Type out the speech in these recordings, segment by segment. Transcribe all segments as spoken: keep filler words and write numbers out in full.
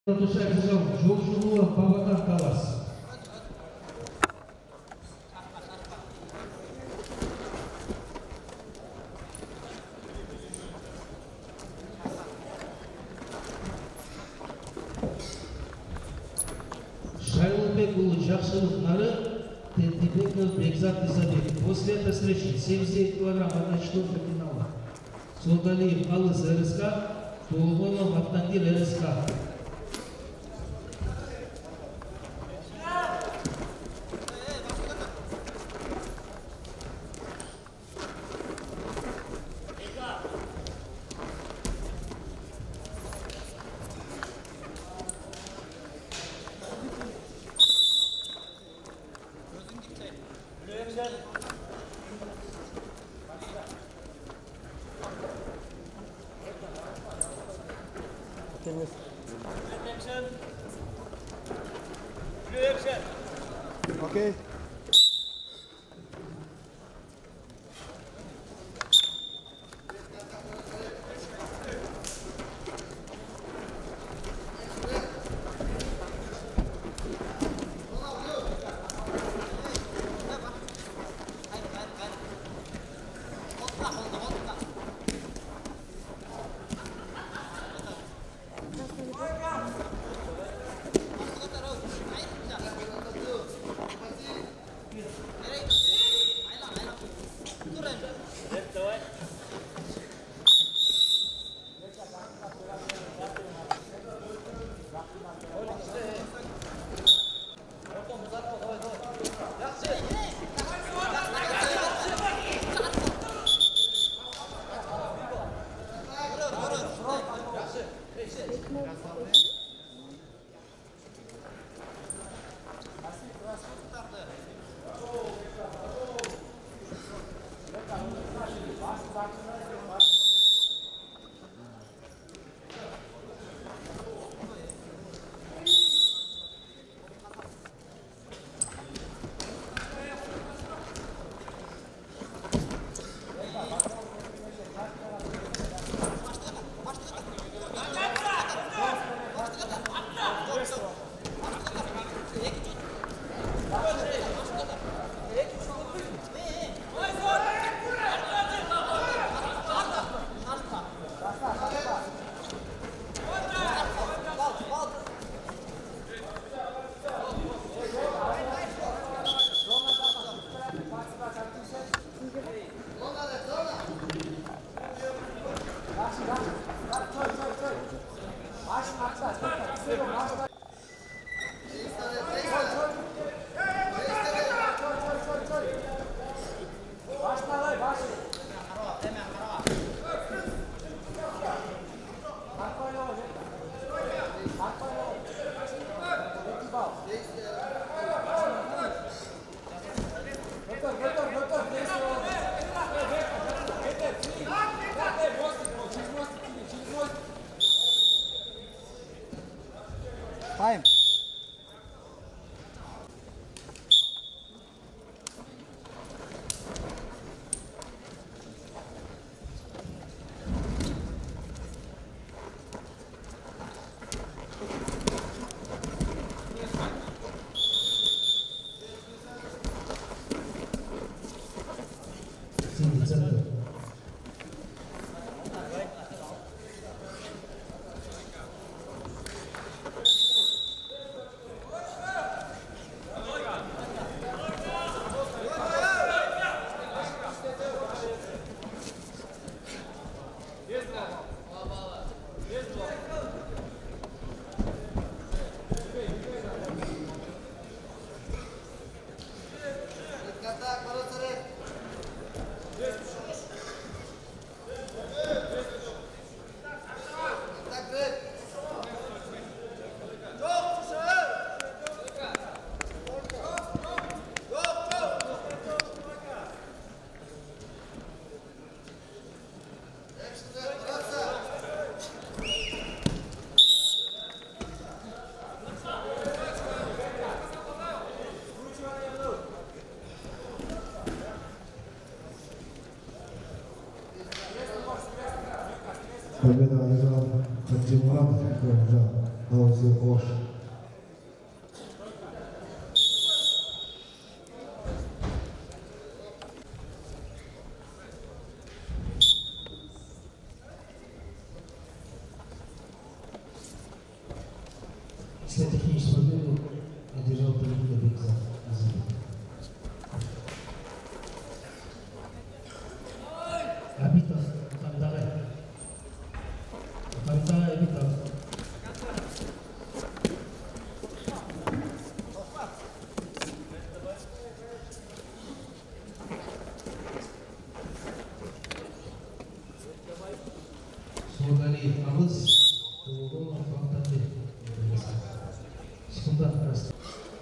жол жолы Бабадан Талас. Шайлыбек улы Жақшылық Нары, Тентебеков Бекзат Изабек. После этой встречи семьдесят девять килограмм одна четвертая финала. Солдалиев Алыс РСК, Толуголов Автандир РСК. Okay. Time. Победа одержал Хадзимурат Хадзимурат. Hauser Osh. Техническую победу одержал Талибуда Бекзат. Абитов, Хамдагай. Хамдагай, Абитов. Судали Авыз, Тугон, Хамдагай. Секунда, раз.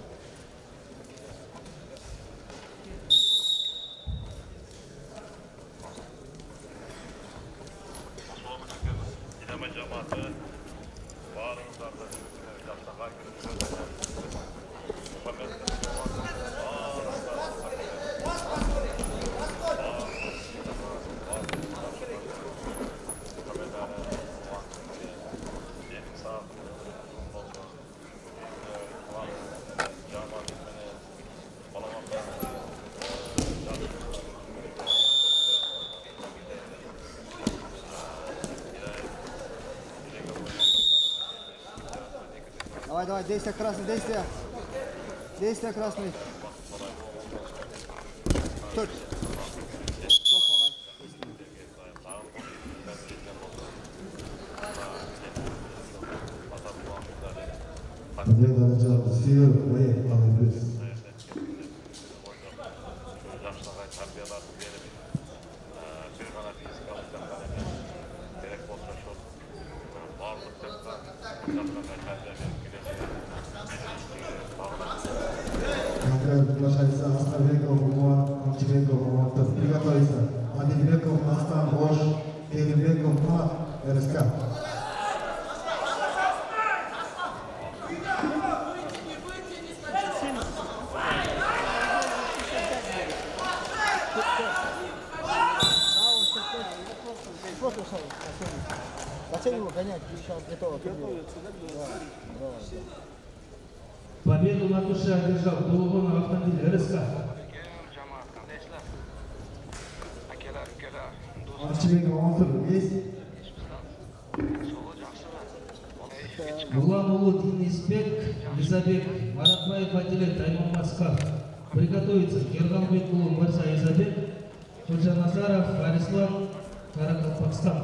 Давай, давай, действия красный, действия. Действия красный. Тут. Победа начала сил, мы молодец. Приглашается Аставбеков, Умар, Амчебеков, Умартов. Приготовиться. Адильбеков, Астан, Бош, Элибеков, Мат, РСК. Зачем его гонять? Сейчас готово. Победу на душе одержал Тулугон автомобиль РСК. Амчебеков, Умартов, есть? Гуламулу Денисбек, Изабек, Маратбаев Адилет, Айман Маскар. Приготовиться. Кирганбек Улу, Марса Изабек, Худжа Назаров, Арислан, Каракалпакстан.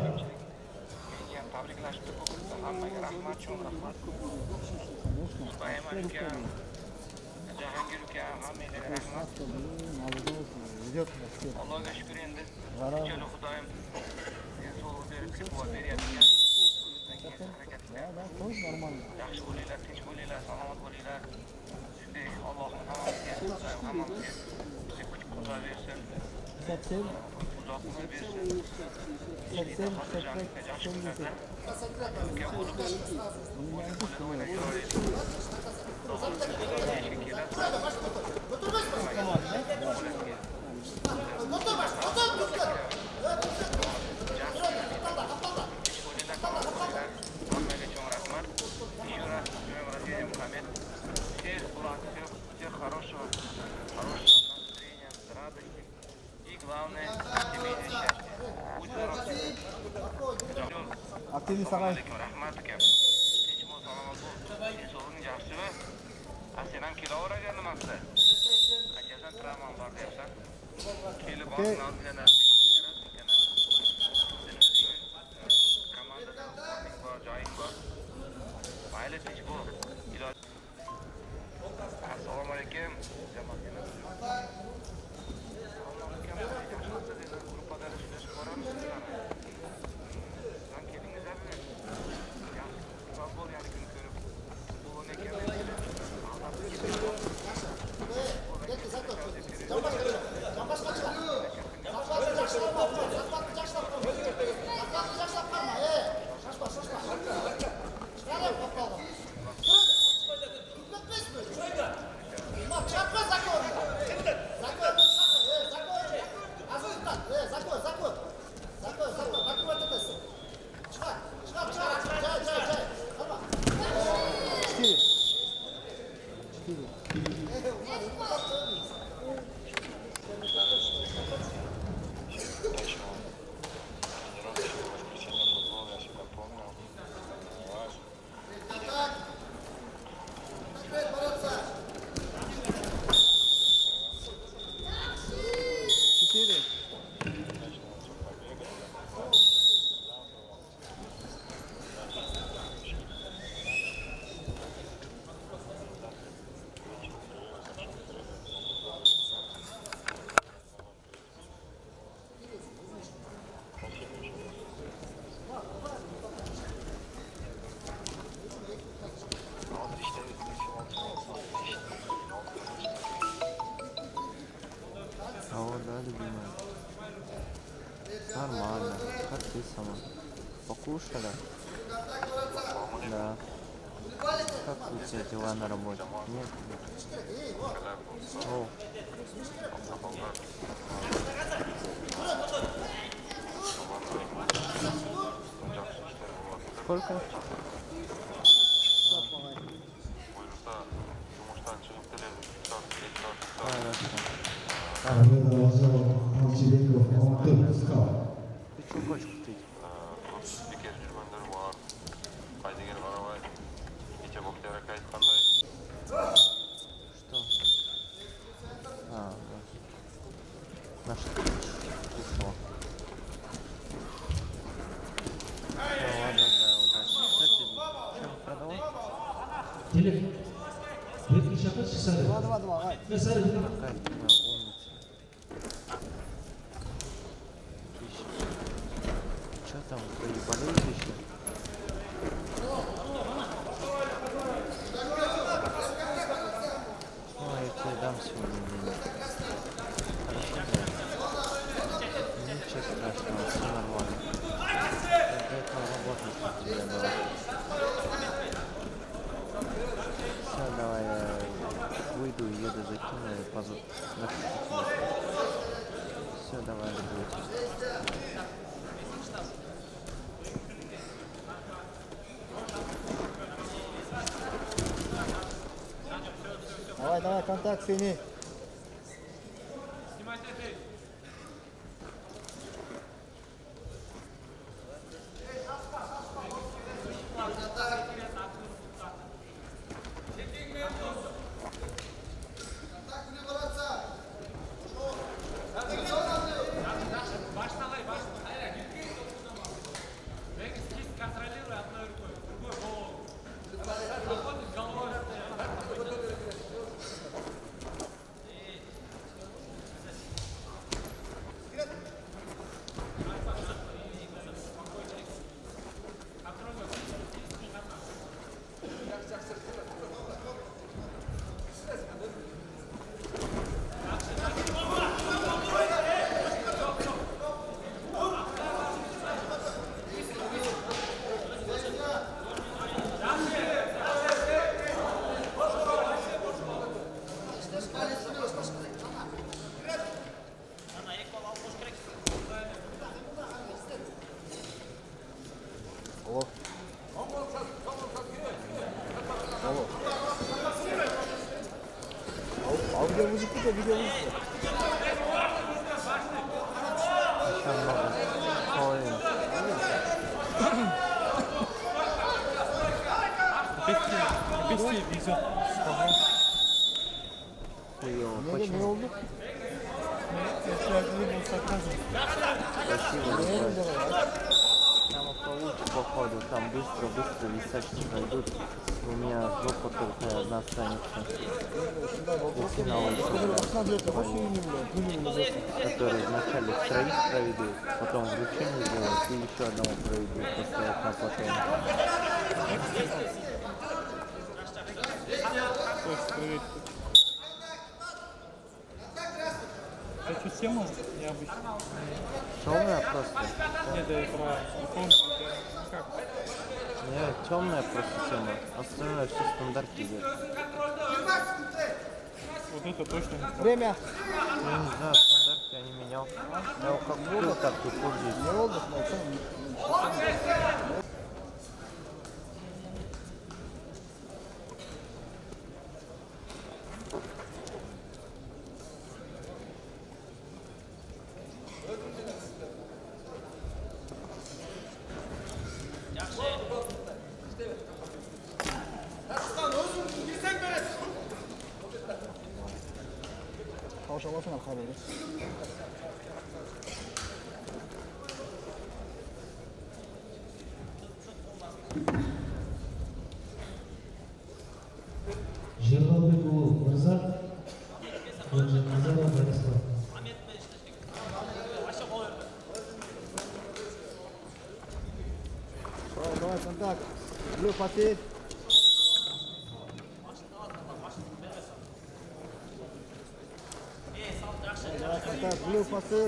Allah'a şükür endi. Şöyle Xudayım solu berip quvvat beryapti. Yaxshi bo'linglar, tinch bo'linglar, salomat bo'linglar. Shunday Allohim hammamizga, hammamizga bizga kuch-qudrat bersin. Uzoq umr bersin. Xotirjamlikda, yaxshi kunlarda birga bo'lib o'ynab yuraylik. Активный сарай. Assalomu alaykum. любимая. Нормально. Как ты сама? Покушала? Да. Как у тебя дела на работе? Нет? О. Сколько? Победа Алчебеков, Алтын Скал. Ты что хочешь купить? Что? А, на что? Ушло. Ну ладно, да, удачи. Кстати, что, продавай? Телефон. Ветки шапать, сары. Два, два, два, Вань. Да, сары, да. Какая ты умница. Что там, твои болеют еще? Ну, я тебе дам сегодня денег. Хорошо, да? Ничего страшного, все нормально. Я для этого работаю, чтобы тебе было. Все, давай, я выйду, еду, закину и позу. Все, давай, жду. Давай, давай, контакт, Фини. Аудио музыку, видео музыку. Еще много. Половина. Быстрее везет. Хуёво. Не, не Почему? oldu. Если один сарказм. Спасибо, Ne Николай. oldu? Там получше походу, там быстро-быстро висачки пройдут. У меня жопа только одна останется. До финала еще, блядь, твои, которые вначале троих проведу, потом вручение сделают и еще одного проведу после окна потом. Эту тему необычно. Темная просто. Нет, да и про иконку, ну как? Нет, темная просто тема. Остальное все стандарт идет. Вот это точно не про. Время. Я не знаю, стандарт я не менял. Я его как купил, так и пользуюсь. Ne oldu? Kavşalasana haberi. Жерлаубекұлы Мырза, Назаров Борислав. Давай, давай, контакт. Блю, потерь. Давай, контакт. Так, блю пасы.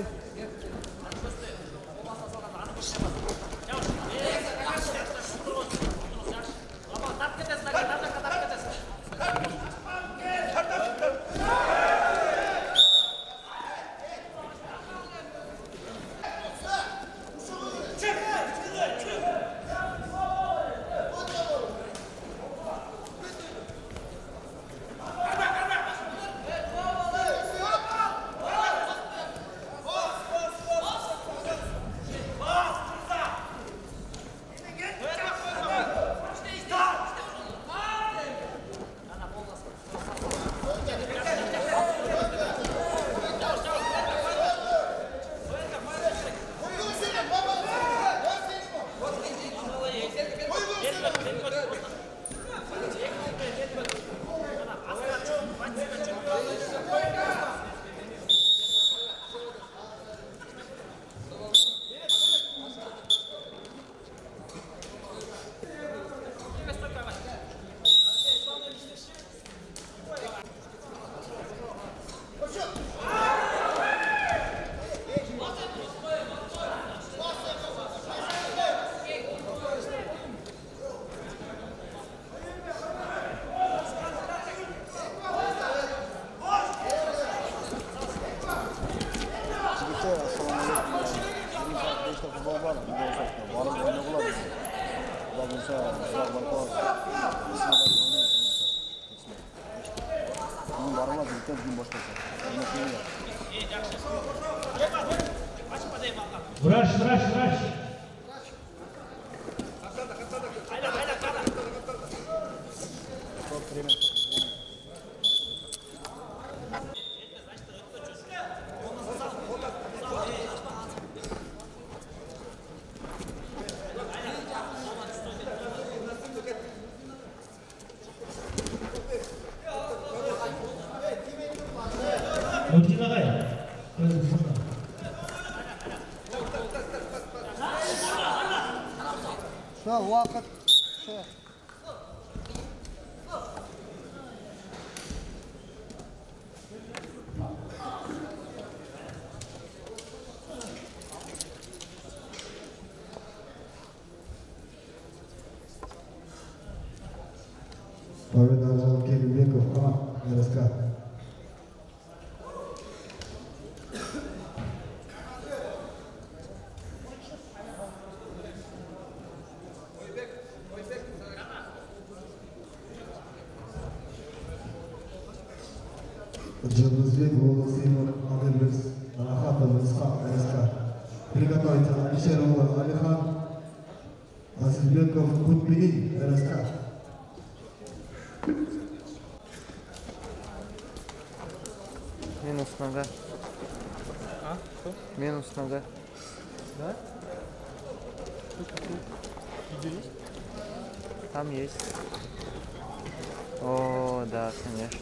Врач, врач, врач. Нурдин ағай. Все, уақыт. Все. Победа Аржан Керимбеков, команда РСК. Джанузбек, Волос, Имар, Адельбекс, Рахатов, Исхак, РСК. Приготовиться Алишерова, Алихан, Асильбеков, Кутбилин, РСК. Минус нога. А? Что? Минус нога. Да? Видео есть? Там есть. О, да, конечно.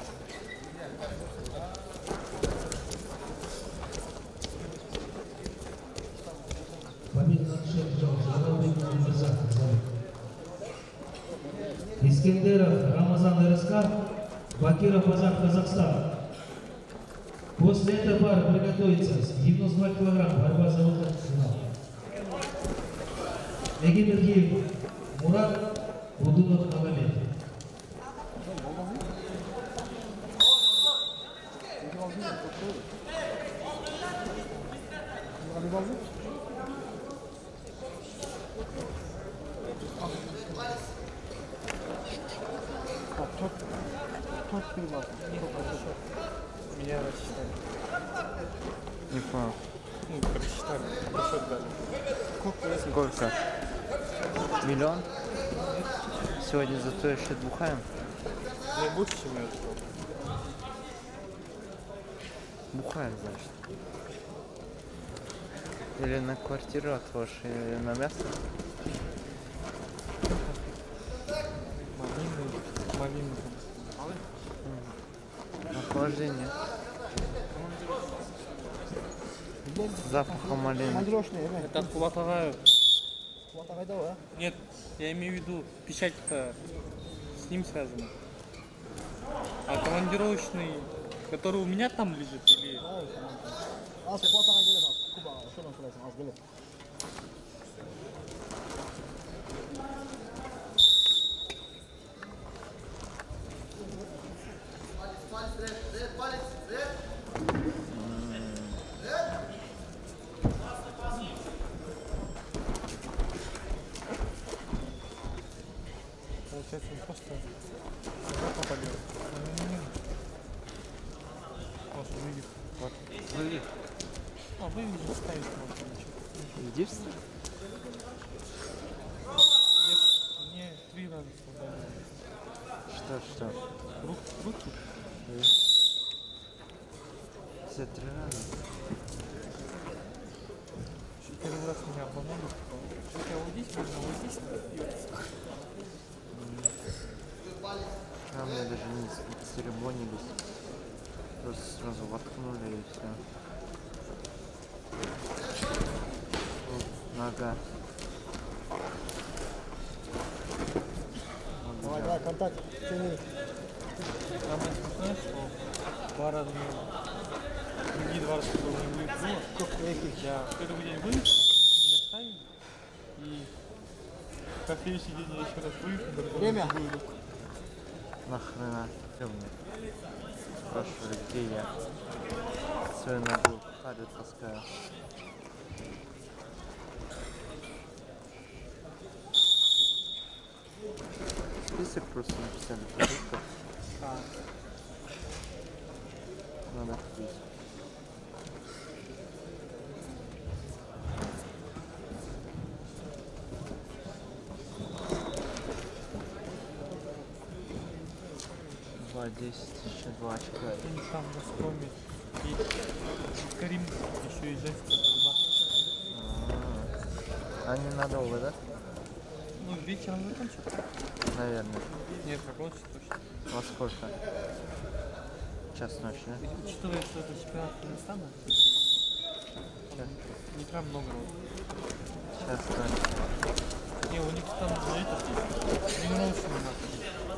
Искендеров, Рамазан РСК, Бакиров, Азат, Казахстан. После этой пары приготовиться. девяносто два килограмма, борьба за выход в финал. Эгибергиев, Мурат, Будунов, Магомед. Меня рассчитали. Не понял. Ну, просчитали. Расчет дали. Сколько? Миллион? Сегодня зато еще бухаем. Не больше, чем я ожидал. Бухаем, значит. Или на квартиру отложишь, или на мясо. Малины, малины. Охлаждение. Запахом малины. Это от Кулатага. Кулатагайда, а? Нет, я имею в виду, печать-то с ним связана. А командировочный Который у меня там лежит или... Az Kubat'a gelin az. Kuba, şuradan şurasın az gelin. Получается, он просто попадет. Может, вывих. Вот, вывих. А, вывих же ставить можно. ничего. Иди встань. Мне, мне три раза создали. Что, что? Рук, руки. Вы? Все три раза. Первый раз меня обманули. Чуть я вот здесь, можно вот здесь. А мы даже не церемонились. Просто сразу воткнули и все. Нога. Давай, давай, контакт. Тяни. Самое смешное, что два раза мне другие два раза, которые не вылетело, я в первый день вылетел, меня ставили, и как следующий день я еще раз вылетел. Время. Нахрена? Где мне? Спрашивали, где я. Свою ногу в харе таскаю. Список просто написали продуктов. А, Надо купить. Два десять, еще два очка. они там в Газпроме, и Карим еще и женская борьба. А, а ненадолго, да? Ну, вечером закончат. Наверное. Нет, закончат точно. Во сколько? Час ночи, да? Учитывая, что это чемпионат Казахстана, там не прям много народу. Час ночи. Не, у них там это тренировочный надо.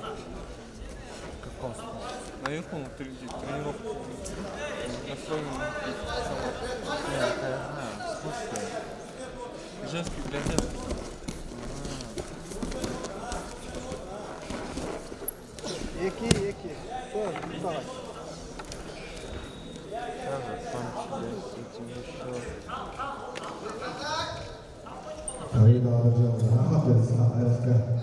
В каком смысле? Наверху тренировка настроена на Нет, это я знаю. В смысле? женский для женских. İki, iki. Dur, давай. Да, закончили с этим еще. Давида Араджанова, рахмат берсін аяққа.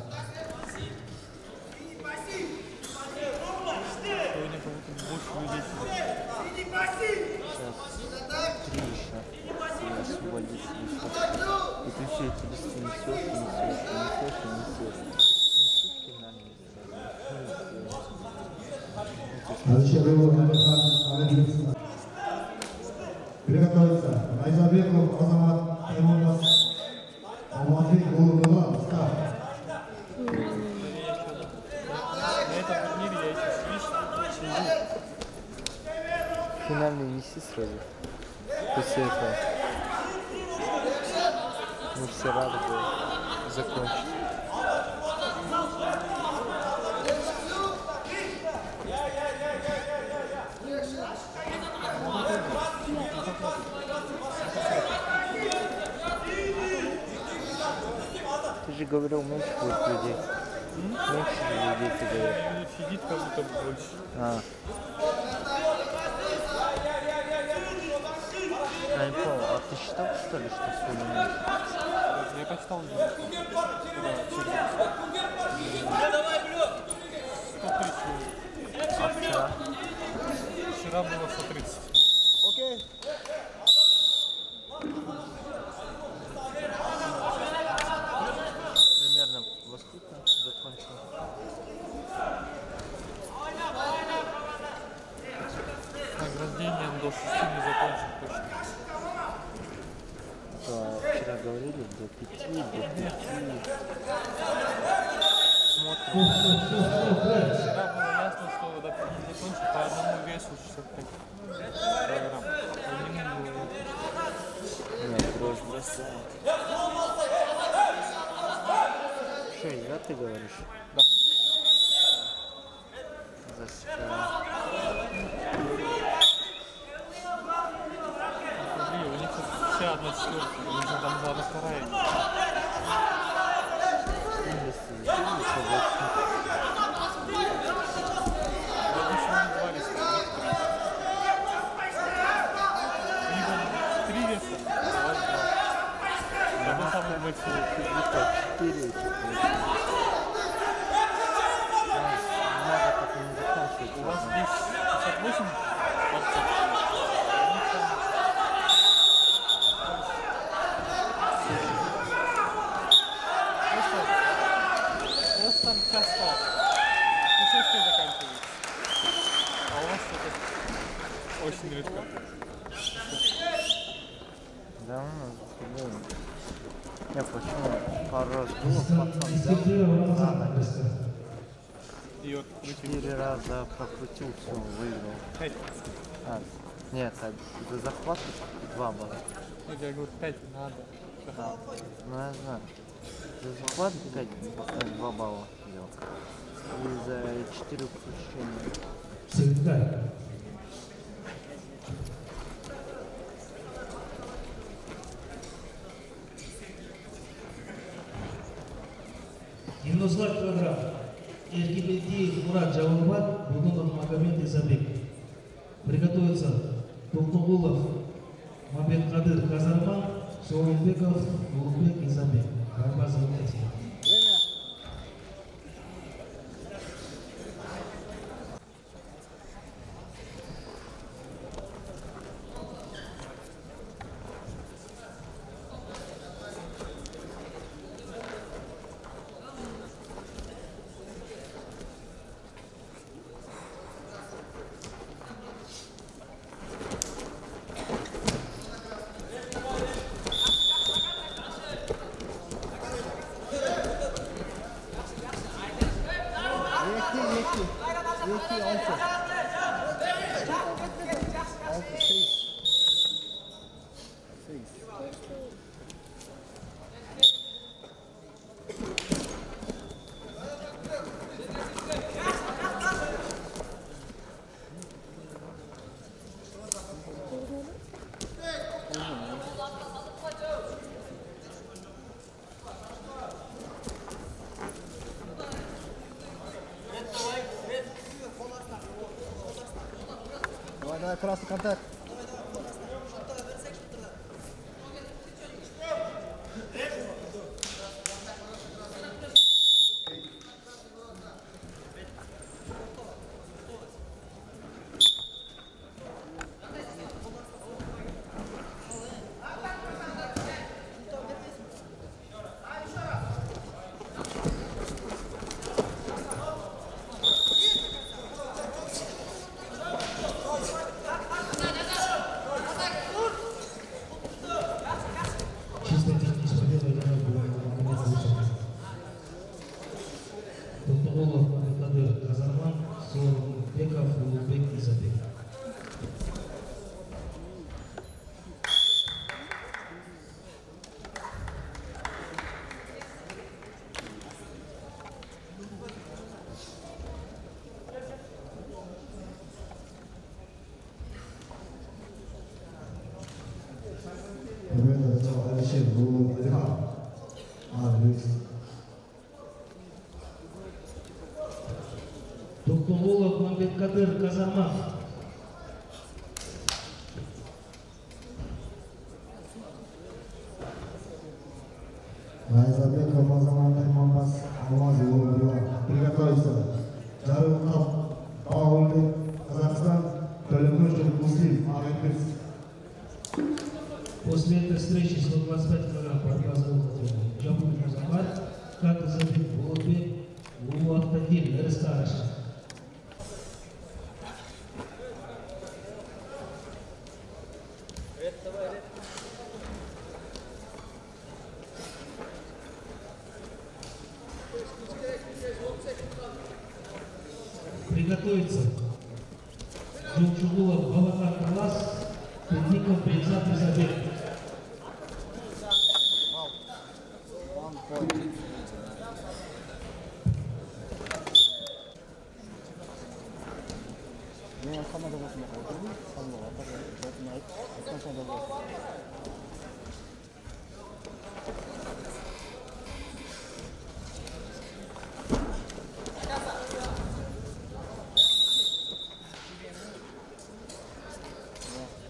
Сегодня как будто больше людей сидит. Сейчас три еще. И освободиться еще. И ты все эти листы несешь, и несешь, и несешь, и несешь. Несут финальные задания. Алишер Абилхан, Алибеков. Приготовиться. Найзабеков, Азамат Таймурбас. Алмазбек Гулнова, старт. На этом турнире я еще свищу, сижу. Финальный неси сразу. После этого. Мы все рады были закончить. Ты же говорил, меньше будет людей. Меньше людей, ты говорил. Минут сидит как будто больше. А. Я не понял, а ты считал, что ли, что сегодня меньше? Я почитал уже. Да, сто тридцать. А вчера? Вчера было сто тридцать. Okey. Примерно во сколько закончил? Награждением до шести не закончил точно. Да, вчера говорили до пяти, до пяти. Смотрим. Вчера было ясно, что до пяти не закончил по одному весу шестьдесят пять килограмм. По нему было ясно. Нет, дрожь бросает. Что, да, ты говоришь? Да. Засекаю. на четвертый, мы же там была на вторая. Три веса. Это самый большой. Четыре еще. Надо так не заканчивать. У вас здесь пятьдесят восемь борцов. Просто там часто кусочки заканчиваются. А у вас это очень редко. Да, ну, блин. Я почему пару раз было, пацан Дисциплина взял. Рамазана, И вот выкинул. Четыре раза прокрутил, все, выиграл. Пять. А, нет, а за захват два было. Ну, я говорю, пять надо. Да. Ну, я знаю. За захват пять, два балла делал. И за четыре упущения. Всегда. девяносто килограмм. Эркибетиев Мурат Джавурбат, Будунов Магомед Изабек. Приготовиться Тухтугулов, Мабет Кадыр Казарман, Соулбеков, Улбек Изабек. Борьба за занятие. Давай, давай, красный контакт. Чисто техническое дело было Магомед Изабек. Тухтугулов, Мабет Кадыр Казарман, Соулбеков, Улбек Изабек. Победа за Алишер Булыхан. Адрес. Тухтугулов, Мабет Кадыр Казарман. Айзабек Рамазан Имамбас Алмаз Улыбова. Приготовиться. Жарылкап Паулбек Казахстан. Төлөмөшев Муслим Агенбеков. После этой встречи сто двадцать пять килограмм борьба за уход. Джамбул Музамат, как Изабек, Улбек, Улуактадин, РСК Раша. Приготовиться. Джумчугулов, Балакар Калас, Петников, Бекзат Изабек. One point. Мен қамада болсын бақылау. Қамада бақылау. Айтқан соң да болады.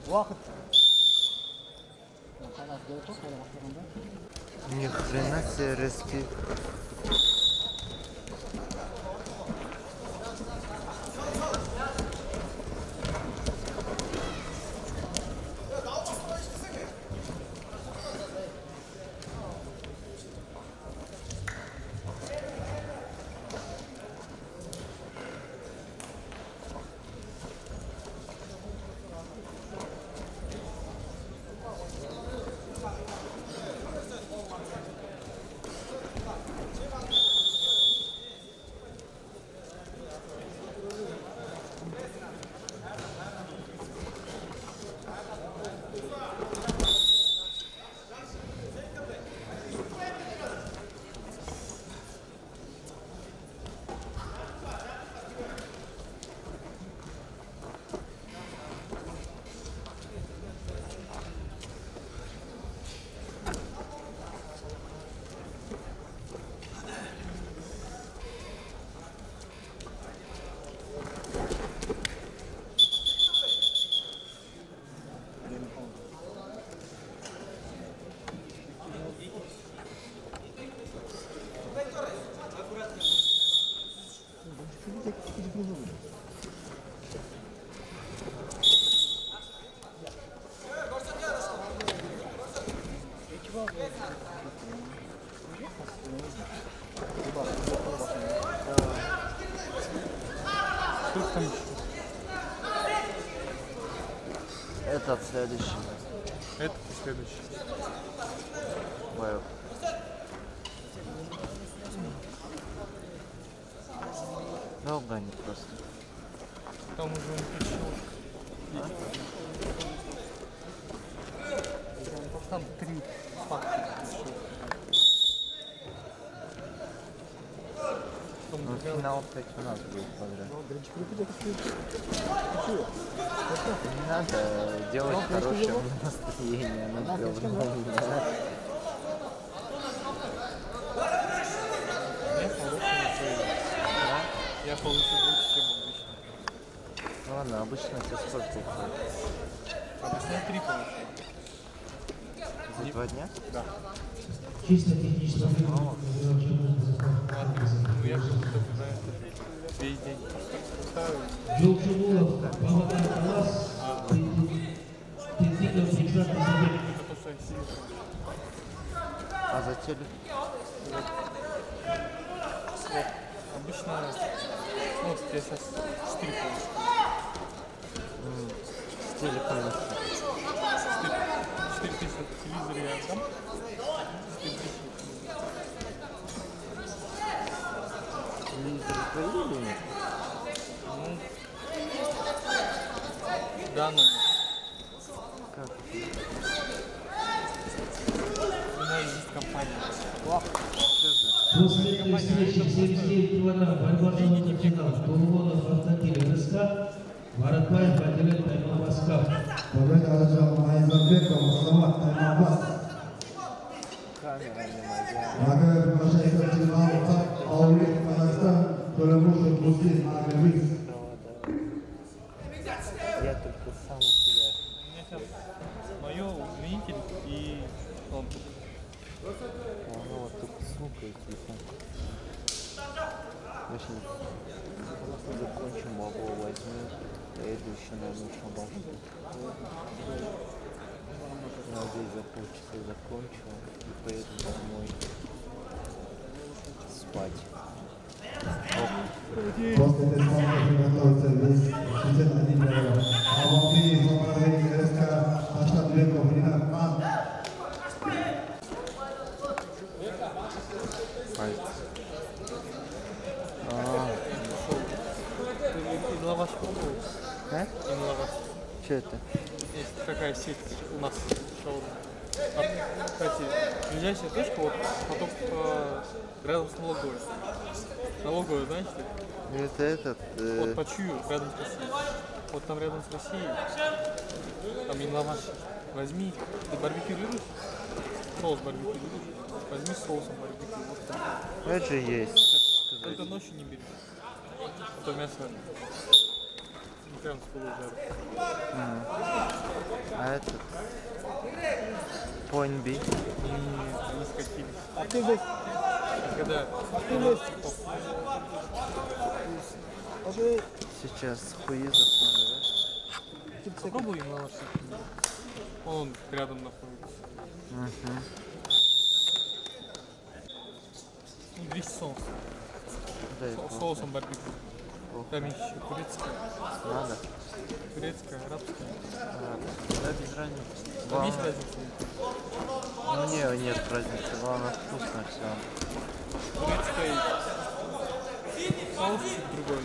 Уақыт. Ни хрена себе рыски. Этот следующий. Это следующий. Понял. Долго они просто. Там уже он пришел. Там три факта пришел. Ну, финал опять у нас будет подряд. Не надо делать хорошее настроение на говно. Я получу больше, чем обычно. Ну ладно, обычно все сколько уходит? Обычно три получаю. За два дня? Да. Чисто технически. Ну я просто на это весь день ставил. Жолчугулов, Бабатан Талас, Тетиков, Риксат, Назарбек. Это то, что я сидел. А за телек? Вот. Обычно, вот я сейчас четыре получу. С телеком. четыре тысячи на телевизоре я отдам. четыре тысячи. Телевизор твои или нет? Ну, да, но нет. Как? У меня есть компания. Что за? После этой встречи семьдесят девять килограмм борьба за золотой финал. Тулуонов, Автотиль, РСК, Маратбаев, Адилет, Таймабаскав. Победа одержал Майзанбеков, Мусамат, Таймабас. Камера не моя. Нагая приглашается финал Аулет, Казахстан, Толемушев, Муслим, Агревикс. Я только сам у себя. У меня сейчас мое удлинитель и он. Ну вот только смукает телефон. Я сейчас закончу, могу возьму. Поеду еще на одну шабашку. Надеюсь, за полчаса закончу и поеду домой спать. После этой схватки приготовится весь шестьдесят один килограмм. А в Алтыне из управления РСК Аштатбеков, Ринат Ман. Ты лаваш пробовал? А? Им лаваш. Что это? Есть такая сеть у нас шаурма. А, кстати, ближайшая точка вот потом э, рядом с налоговой. Налоговая, знаете ли? Это этот... Э... Вот по Чую, рядом с Россией. Вот там рядом с Россией. Там им лаваш. Возьми. Ты барбекю любишь? Соус барбекю любишь? Возьми с соусом барбекю. Вот там. Это же есть. Как сказать? Только ночью не бери. А то мясо прям с полудара. А этот? Point B. И не скатились. Активность. Когда Активность. Окей. Сейчас хуи заснули, попробуй на лошадь. Он рядом находится. да? Угу. Ну, двести соус. Да, Со- соусом барбекю. Там еще турецкая. надо. Турецкая, арабская. А, да, без разницы. Там есть Главное- разница? Ну, не, нет разницы, главное вкусно все. Турецкая соус чуть другой.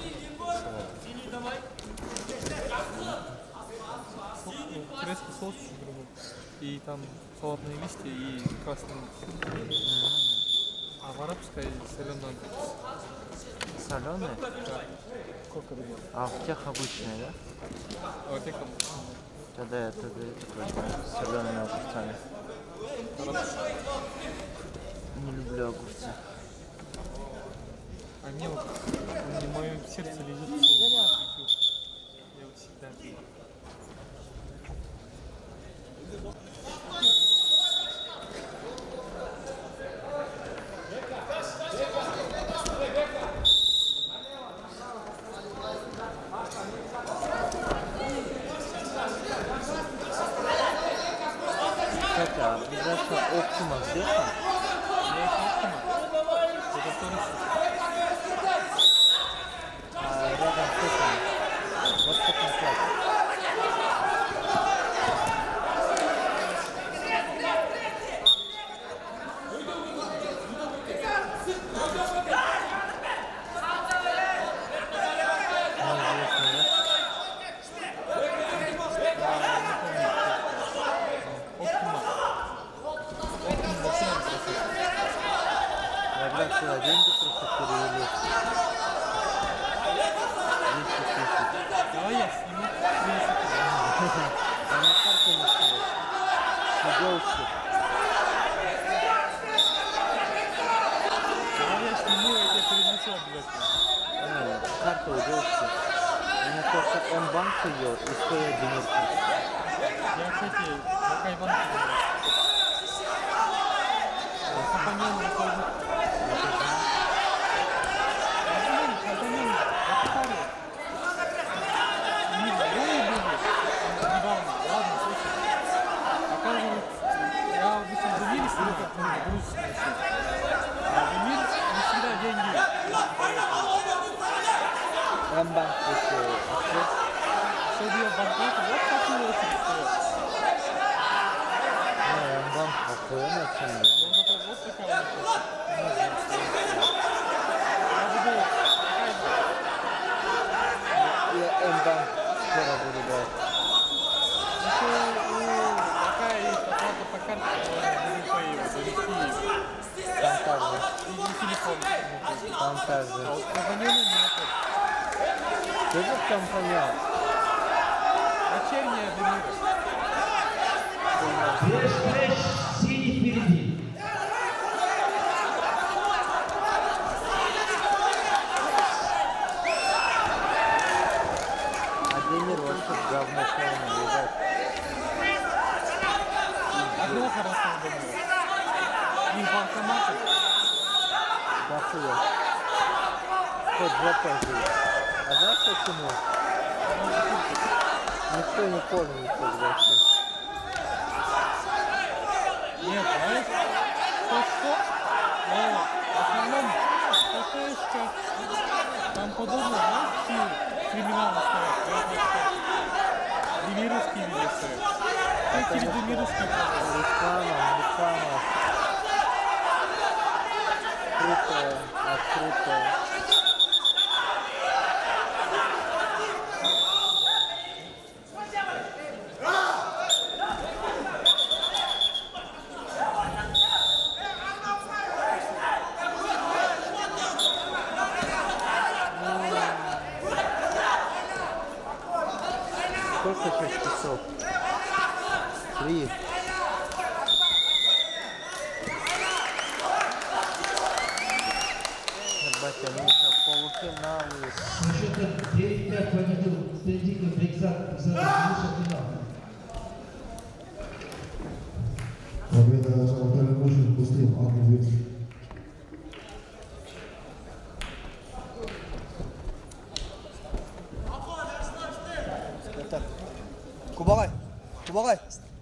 Со- ну, Турецкий соус чуть другой. И там салатные листья и красные листья. А в арабской соленая. Соленые? Да. Сколько было? А в тех обычные, да? А вот это Тогда я тогда я такой знаю. Соленые огурцами. Не люблю огурцы. А мне вот мне мое сердце лежит в соус. Я вот всегда пью. Кстати, а ближайшая Оптима где там? Я их Оптима. Это второй А рядом с этим. Вот с этим пять. Я, блядь, сюда деньги просто перевели. двести тысяч. Давай я сниму. А на карту не стоит. Сиделки. Давай я сниму, я тебе перенесу обязательно. Не, карта уделки. У меня только М-банк идет и стоит денежки. Я, кстати, на Кайван. А по нему выходит. Я обычно в мире сидел как груз носить. А в мире не всегда деньги. М-банк еще. Сегодня я банкноты, вот такие очередь стоят. Не, М-банк охуенно ценный. Но зато вот такая вот. Я буду такая же. Я М-банк скоро буду брать. Еще у такая есть оплата по карте, можно Google Pay его завести Там также. и на телефон. Там также. А вот компаньона нету. Что за компания? Вечерняя Демира. Фреш, фреш, синий впереди. А Демир вообще говно полное, ебать. Одного хорошего Демира. И банкоматы. Да хуя. Хоть жопой жить. А знаешь почему? Никто не пользуется вообще. Нет, знаешь, что-что? Но в основном такое, что там подобно, знаешь, какие криминалы стоят. Демировские везде стоят. Как или демировские продают? Реклама, реклама. Открытая, открытая. Сколько сейчас часов? Три. Батя, мы уже в полуфинале. Со счета девять пять победил Тендика Бекзат за финал. Победа за второй мужчин Муслим Ахмедович. Кубагай, Кубагай.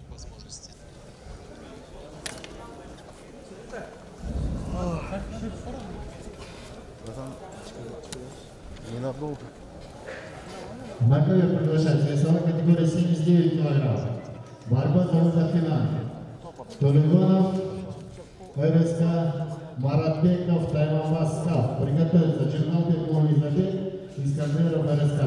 Ненадолго. На ковер приглашается весовая категория семьдесят девять килограмм. Борьба за выход в финал. Тулюганов, ФРСК, Маратбеков, Таймамбас, Скаф. Приготовиться Чернобек, Мовизабек, Искандеров, ФРСК.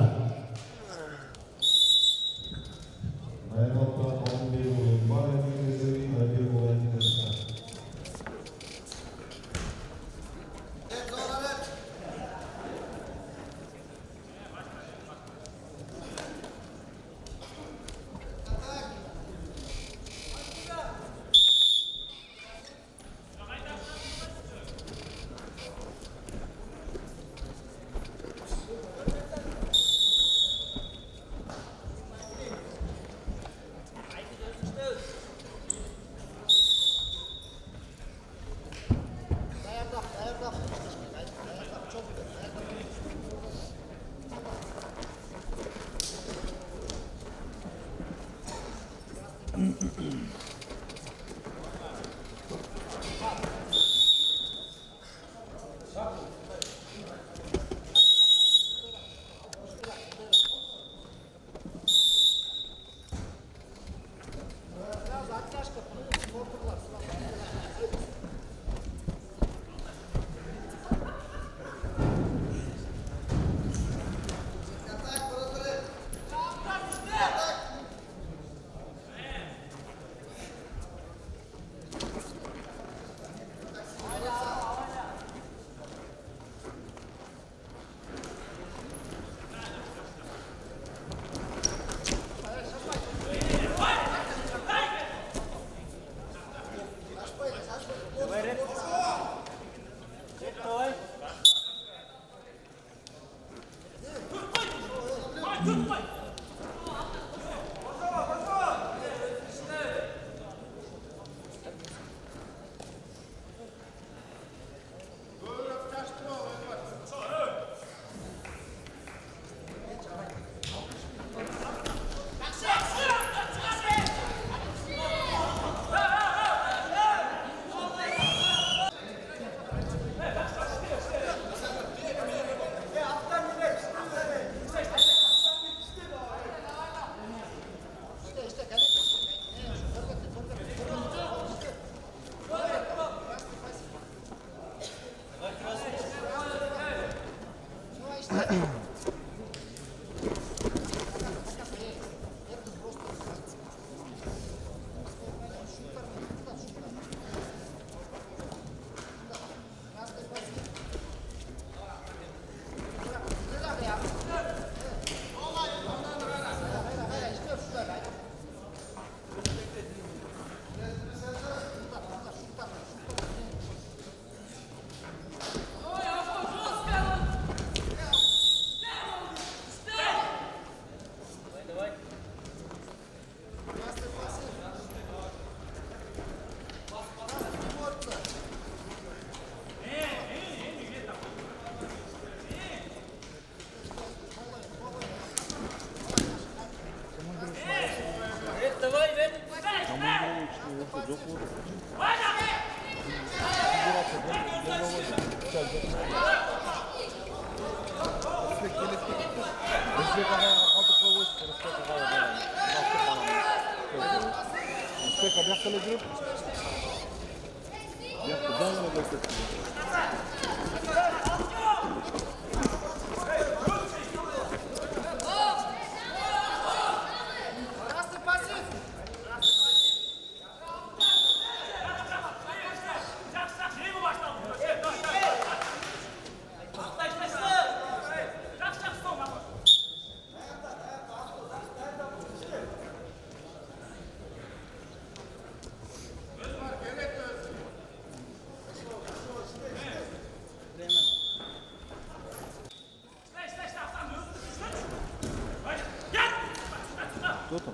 Кто там?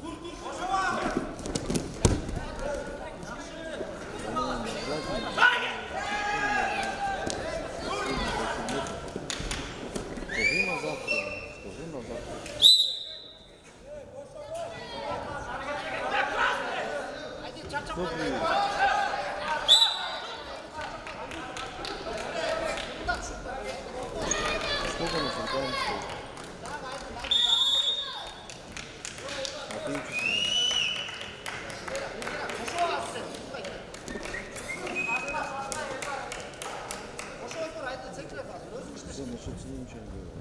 Скажи на завтра. Скажи на завтра. Кто приедет? Сколько на фонтане стоит? А ты что сказал? Все, насчет цены ничего не говорю.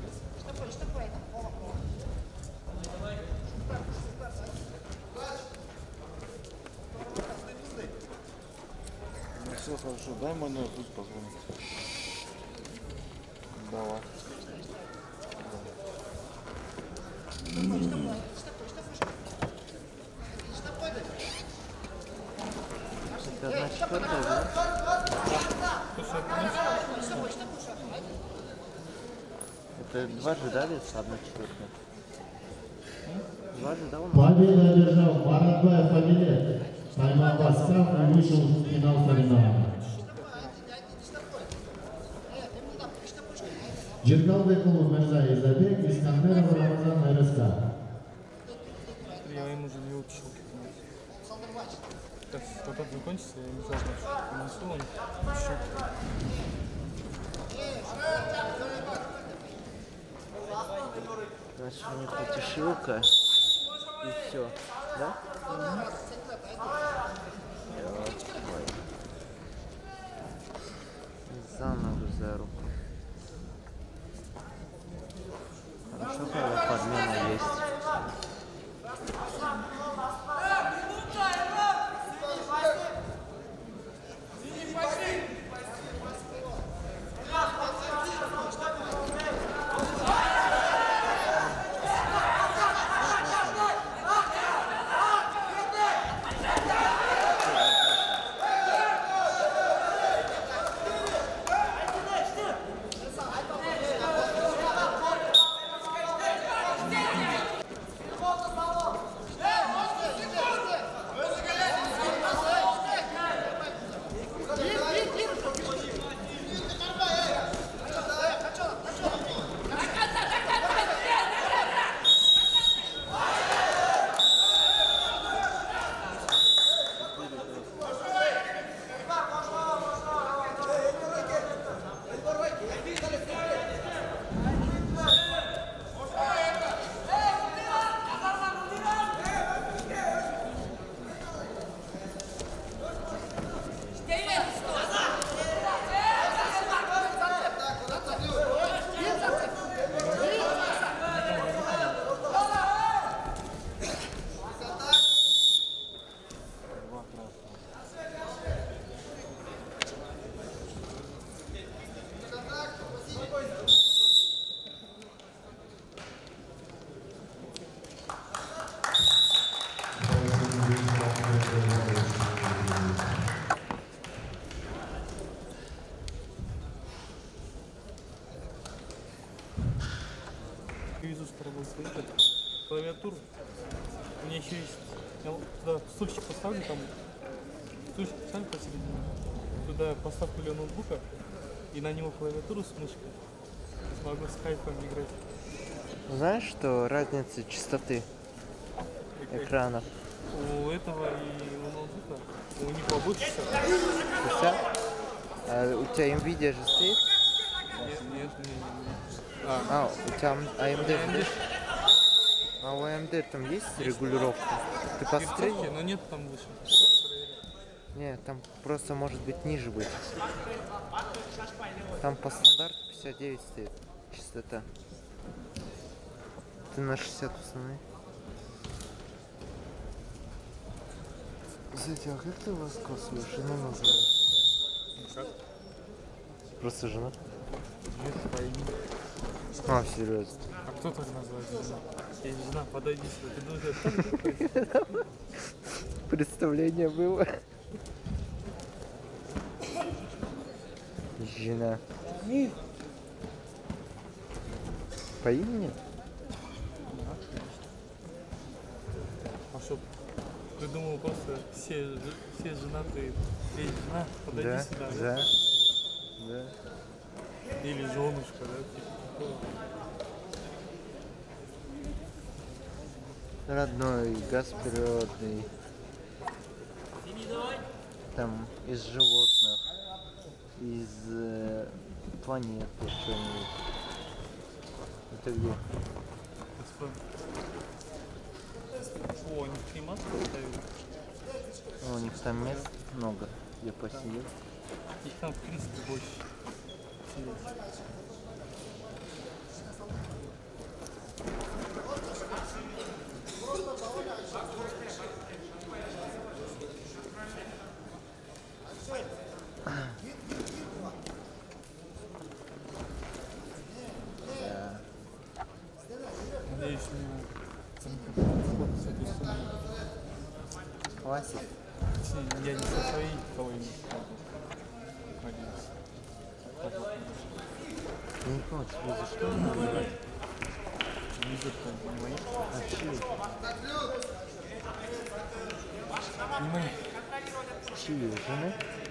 Ну все хорошо, дай мой номер, пусть позвонит. Давай. Это одна четвертая, да? Это два же, да, вес? Одна четвертая. Два же, да, он? Победу одержал Маратбаев Фамилия. Поймал Баскав и вышел в финал соревнования. Жиргалбекулов Мирза Изабек, Искандеров Рамазан РСК. Я им уже не учил. Сейчас вот это закончится, я не знаю, что принесу он. Значит, у них потешилка. И все. Да? За ногу, за руку. Хорошо, когда подмена есть. Везу с тобой клавиатуру. У меня еще есть. Я вот туда стульчик поставлю, там стульчик поставлю посередине. Туда поставлю для ноутбука и на него клавиатуру с мышкой. Смогу скайпом играть. Знаешь, что разница частоты экранов? У этого и у ноутбука у них побольше все. шестьдесят? А у тебя NVIDIA же стоит? Нет, нет, нет, нет. А, А, у тебя эй эм ди, да? А у эй эм ди там есть регулировка? Ты посмотри? Вертухи, но нет там выше. Нет, там просто может быть ниже быть. Там по стандарту пятьдесят девять стоит частота. Ты на шестьдесят установи. Кстати, а как ты ласково свою жену называешь? Как? Просто жена? Нет, по имени. А, серьезно. А кто так называет жена? Я не знаю, подойди сюда. Ты думаешь, это Представление было. Жена. По имени? А чтоб придумал просто все, ж- все женатые, эй, жена, подойди Да, сюда. да, да. Или женушка, да, типа такого. Родной, газ природный. Там из животных, из э, планеты что-нибудь. Это где? Господи. О, они климат поставили. У них там мест много, где посидеть. Их там, в принципе, больше сидеть. Надеюсь, у него фото с этой суммой. Классик. Я не со своей кого-нибудь надеюсь. Я не понял, тебе за что надо брать? Визор-то не мои. А чьи? Не мои. Чьи? Жены?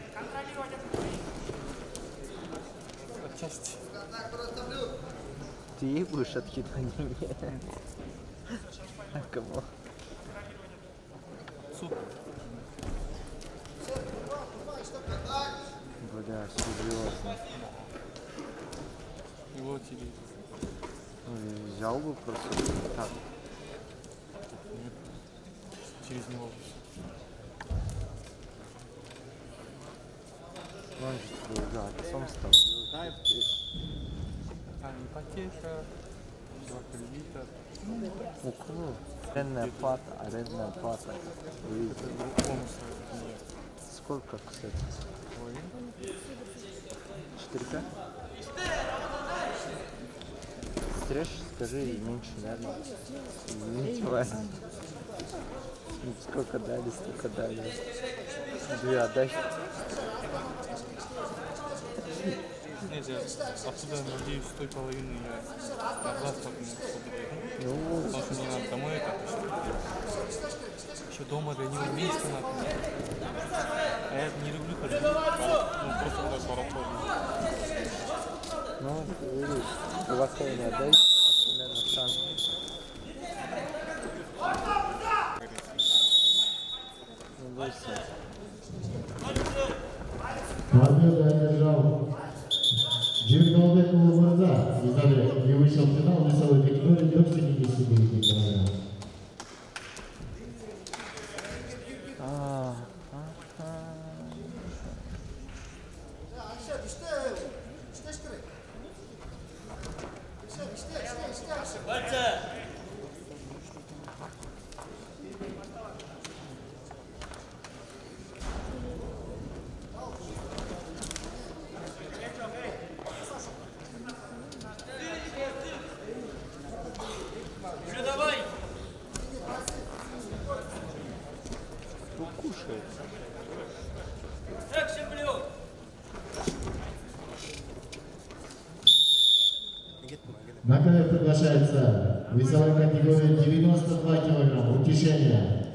Отчасти. Ты ей будешь откидывать мне? А кому? Суд. Бля, серьезно. Его телевизор. Ну, взял бы просто так. Нет. Через него. Он же тебе уже отцом стал. Там ипотека, два кредита. У кого? Арендная плата, арендная плата. Видите? Бонусы нет. Сколько, кстати? Половина. четыре ка? Стриж, скажи, меньше надо. Извините, Ваня. Сколько дали, столько дали. Две отдай. Нет, я оттуда, надеюсь, с той половины я на завтра не Ну, потому что мне надо домой это еще дома для него место надо. А я не люблю ходить. Ну, просто куда поработать. ну, видишь, уважение отдай, а на шанс. Ну, бойся. Победу одержал Джиргалбек Улмурза из Адре и вышел в финал весовой категории до семидесяти девяти килограмм. А, кушает. На ковер приглашается весовая категория девяносто два килограмма. Утешение.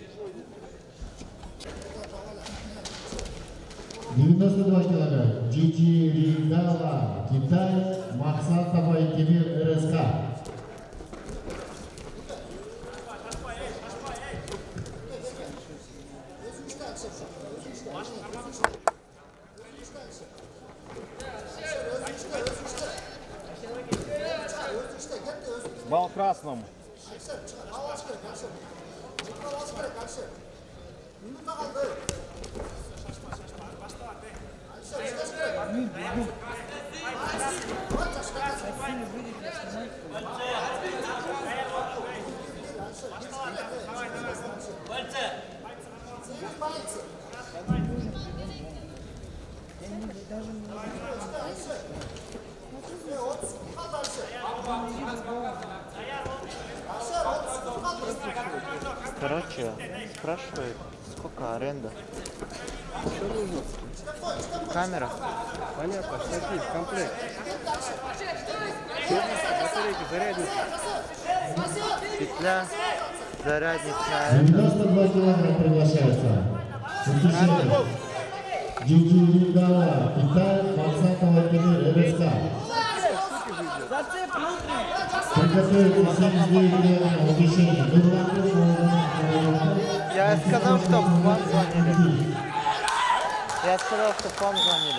девяносто два килограмма. Джити Риндала, Китай, Максатова и Тимир РСК. Бал красному. Короче, спрашивает, сколько аренда? Что нужно? Камера. Понятно, штатив, комплект. Батарейки, зарядники. Петля. Зарядник на это. девяносто два килограмма приглашается. Утешение. Джуджу Рингала, Китай, Мансакова, Кемир, РСК. Приготовиться семьдесят девять килограмм. Утешение. Я сказал, что вам звонили. Я сказал, что вам звонили.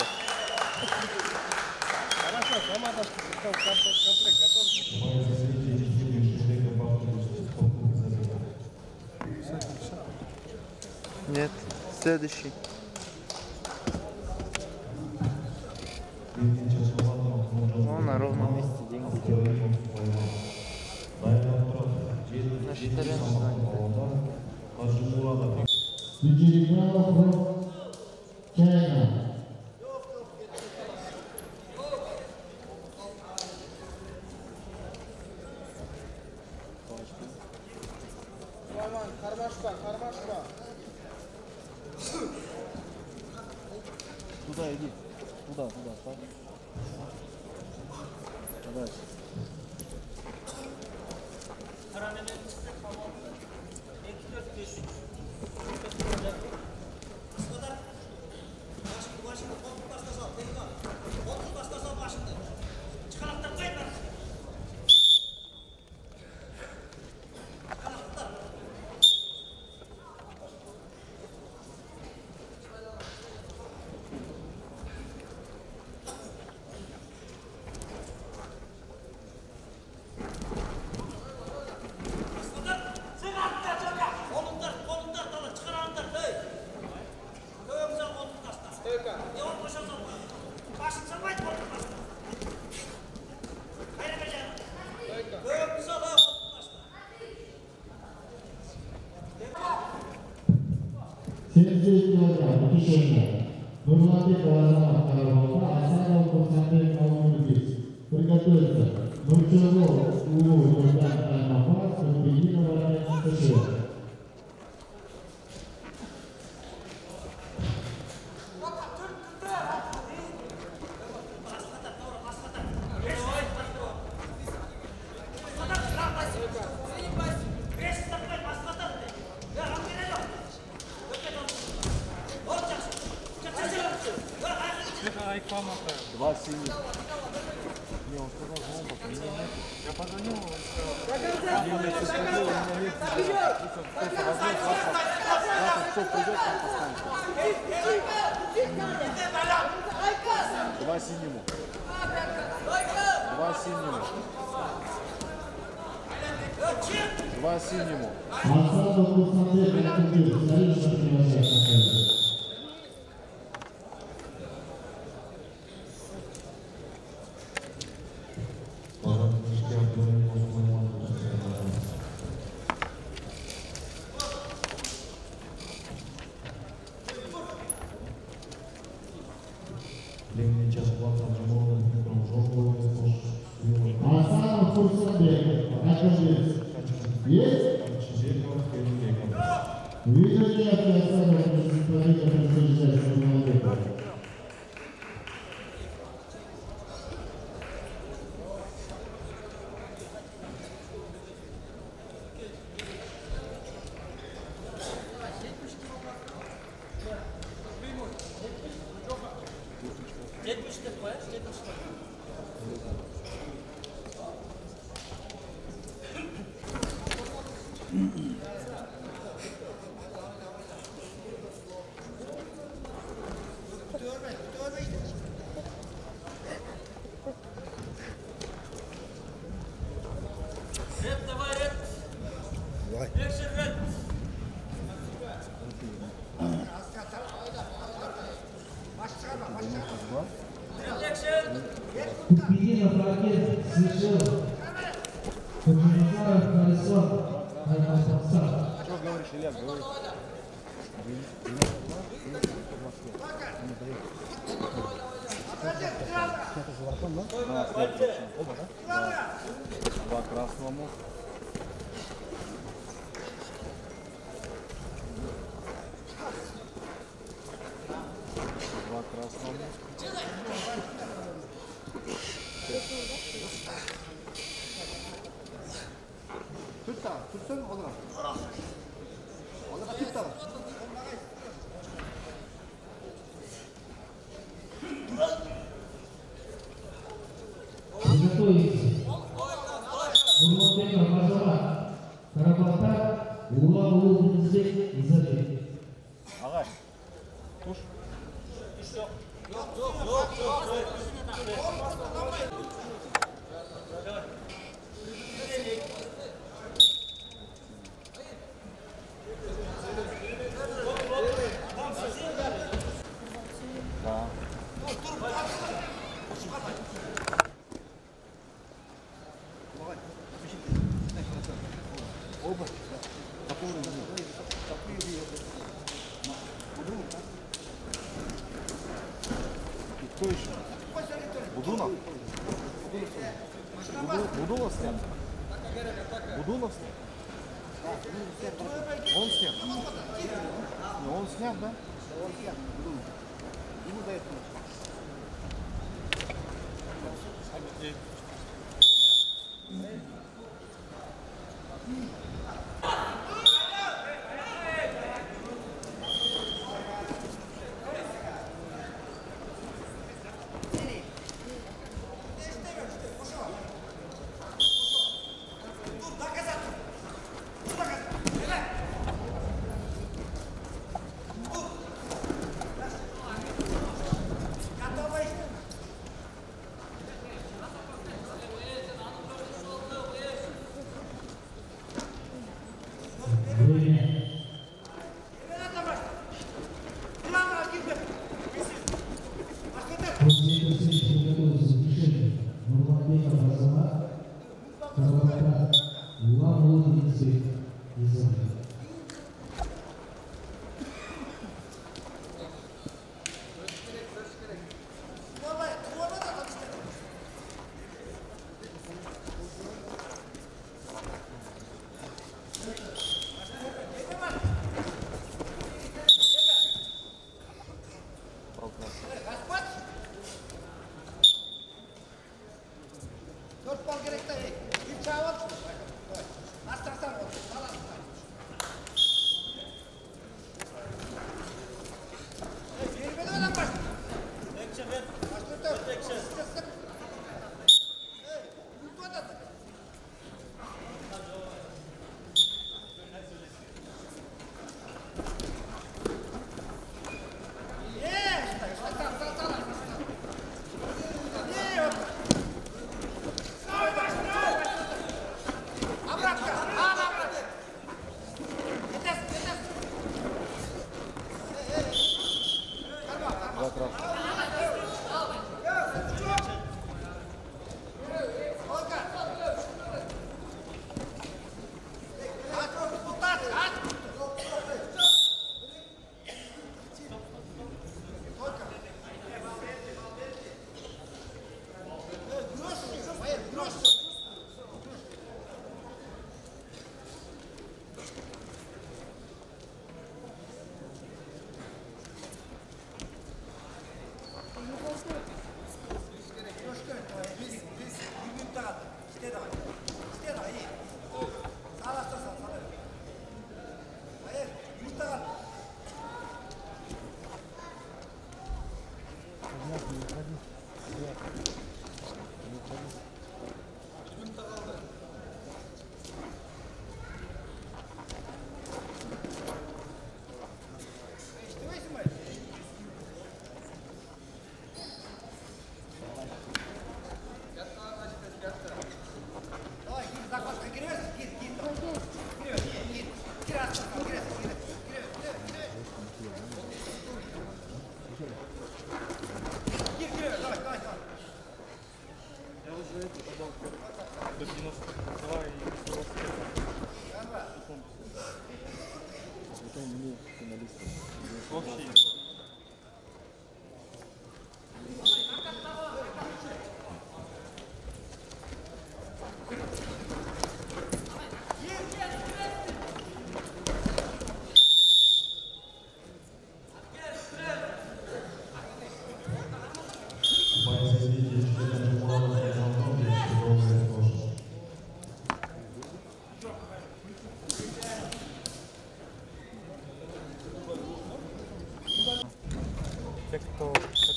Нет, следующий. Ну, на ровном месте деньги делают. На штыря China. Туда иди. Туда, туда, так. Дальше. семьдесят девять килограмм. Утешение. Нурматекова Азамат Карабалка, Асанов Константин Калмурбис. Приготовиться. Нурчанов Улу Нурдан Аймафас, Нурбединова Райан Сашева. Два синих. Не, он сказал, глубоко, меня нет. Я позвонил, он сказал. Я мне сейчас скажу, у меня нет. Кто-то возьмет, завтра кто придет, там поставит. Два синему. Два синему. Два синему. Асанов Константин Калмурбис. Зарежется приглашается. Асанов Курсанбек. Академец. Есть? Видно нет, Асанов Курсанбек, который приезжает с Курсанбека. Купидинов ракет совершил. Поднимаев колесо. Аймафаса. Что говоришь, Илья, говори. Это же вратом, да? Да, два красному. Два красному. Тут так. Tutsun olur. Olur tut da. Приготовиться. Нурманбек Рамазова. Карабахта Ула Улыбнызбек Изабек. Ағай. Туш. Кто еще? Будунов? Будунов снят? Будунов снят? Он снят? Не, он снят, да? Он снят. Ему дает ключ.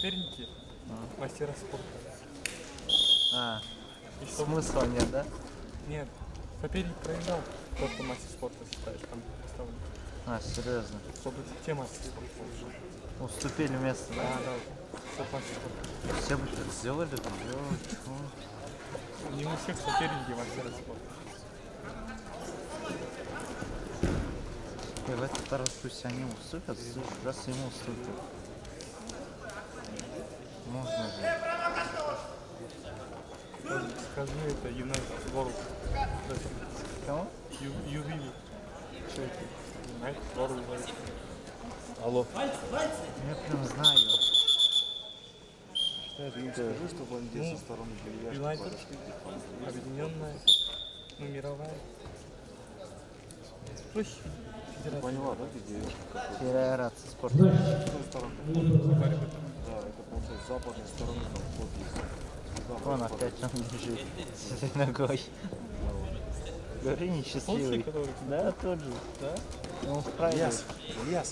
соперники мастера спорта. А, И чтобы- смысла нет, да? Нет, соперник проиграл, тот, кто мастер спорта считает, там поставлен. А, серьезно. Чтобы те мастер спорта получили. Уступили место, Да, да? да, чтоб мастер спорта. Все бы так сделали, да, делать, чего? Не у всех соперники мастера спорта. И в этот раз пусть они уступят, в следующий раз ему уступят. Можно же. Скажи это United World. Кого? Ю Виви. Что это? United World Wrestling. Алло. Я прям знаю. Что это? Им скажи, чтобы он где со стороны деревяшки. United, объединенная, ну, мировая. Проще. Федерация. Поняла, да, где деревяшки? Федерация спорта. С той стороны. Да, это получается с западной стороны там вход есть. Вон опять он лежит с этой ногой. Говори, несчастливый. который? Да, тот же. Да? Он вправе. Ильяс, Ильяс.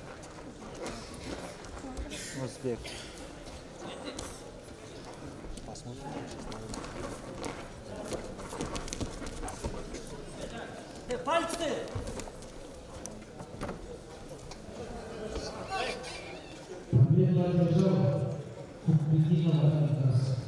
Узбек. Посмотрим. Победу одержал победитель нас.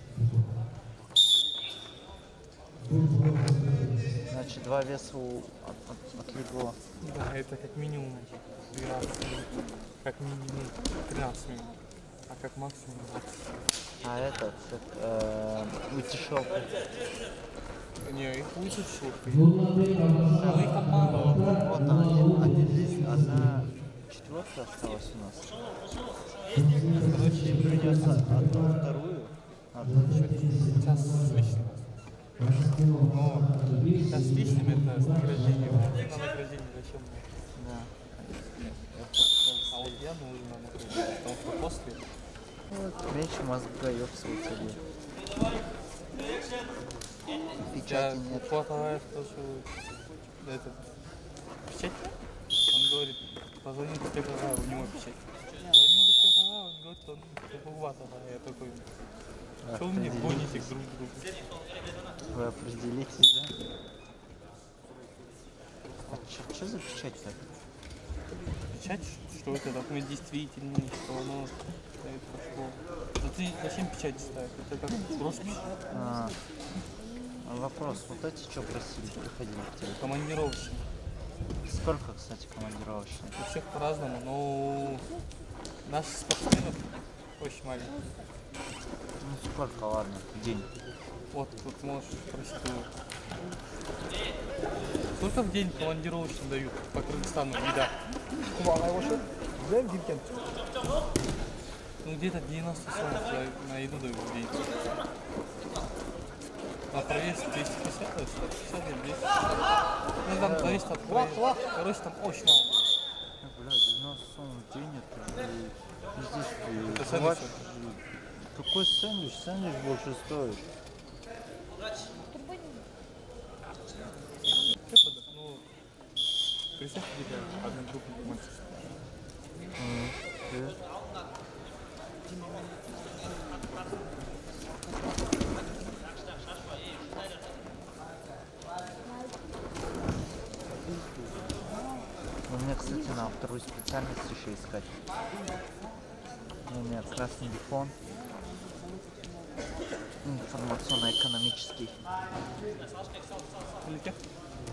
Значит, два веса у, от, от, отлегло. Да, это как минимум двенадцать минут. Как минимум тринадцать минут. А как максимум двадцать. А этот, как, э, утешелка. Не, их лучше шутки. Золотые А вы их там мало. Вот она, один, один лист, одна четвертая осталась у нас. Короче, им придется одну вторую, одну чуть. Час с лишним. Но час с лишним это с награждением. На награждение зачем? Да. А вот я нужен на награждение, потому что после Меньше мозга ёпсуется будет. я Печати нет. хватает то, что этот печать. Он говорит, позвони до пекара, у него печать. Звоню до пекара, он говорит, что он туповато. Я такой, что вы мне гоните друг к другу? Вы определитесь, да? А что за печать так? Печать, что это документ действительный, что оно это пошло. Да ты зачем печать ставить? Это как роспись. А, вопрос, вот эти что просили, приходили к тебе? Командировочный. Сколько, кстати, командировочных? У всех по-разному, но наших спортсменов очень маленький. Ну сколько, ладно, в день? Вот, тут можешь спросить его. Сколько в день командировочно дают по Кыргызстану еда? Ну где-то девяносто сомов на еду дают в день. На проезд двести пятьдесят, сто пятьдесят или двести пятьдесят. Ну там зависит от проезда. Короче, там очень мало. Бля, девяносто сом в день, это же здесь Это и сэндвич. Какой сэндвич? Сэндвич больше стоит. Ну, представь себе одногруппник мальчик. Ну, мне, кстати, надо вторую специальность еще искать. У меня красный диплом. Информационно-экономический. Или тех?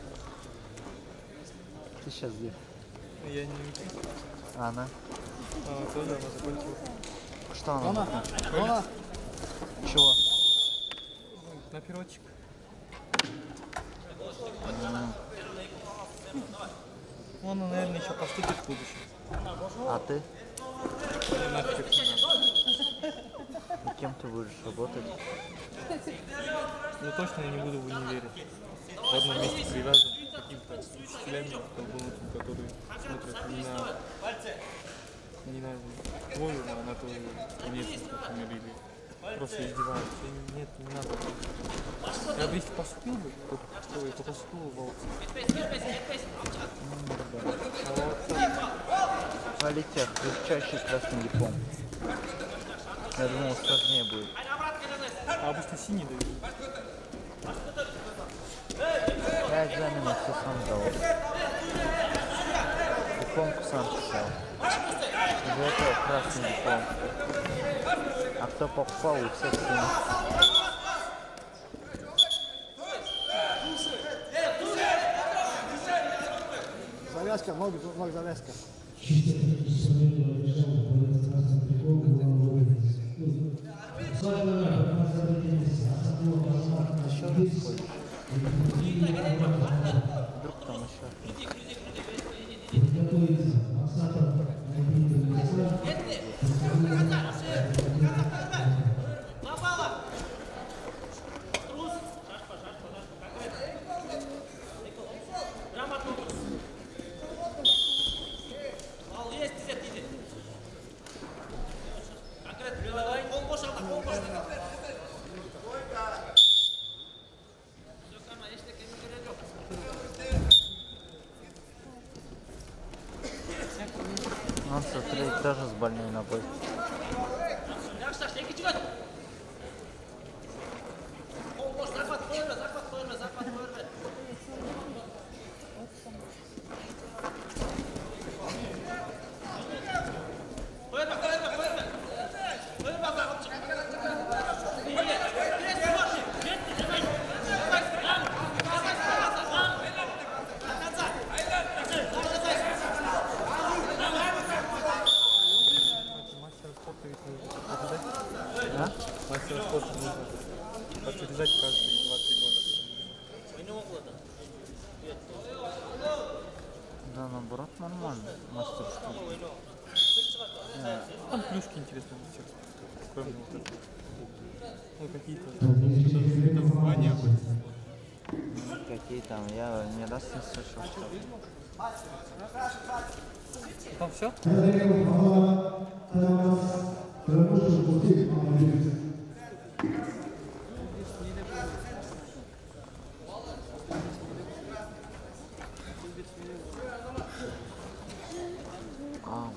Ты сейчас где? Я не видел. А она? А, тоже она закончила. Что она? Нона, такая? Нона, Чего? На переводчик. М, Ну, она, наверное, еще поступит в будущем. А ты? Мне нафиг не надо. И кем ты будешь работать? Ну, точно я не буду в универе. В одном месте привязан к каким-то учителями, долбанутым, которые смотрят не на, не на твою, а на твою внешность, например, или просто издеваются. И нет, не надо. Я бы если поступил бы, то, то, то поступил бы в Волцов. А вот там Политех, изучающий красный диплом. Я думал, сложнее будет. А обычно синий дают. Я экзамены все сам сдавал. Дипломку сам писал. Из-за этого красный диплом. А кто покупал, у всех синий. Завязка, ног, ног завязка. Чисто профессионально решал, борец красный прикол, главный выезд. Слава Богу, нас заведенность, особого возможно, Еще раз ходишь. Вдруг там еще. Приготовиться. Максатов найдите лица. Он смотри, тоже с больной ногой. А? Мастер спорта нужно подтверждать каждые два-три года. Да, наоборот, нормально. Мастер спорта. Там плюшки интересные мастер спорта. Кроме вот этого. Ну, какие-то названия. Какие там? Я не раз не слышал, что. Там все? А,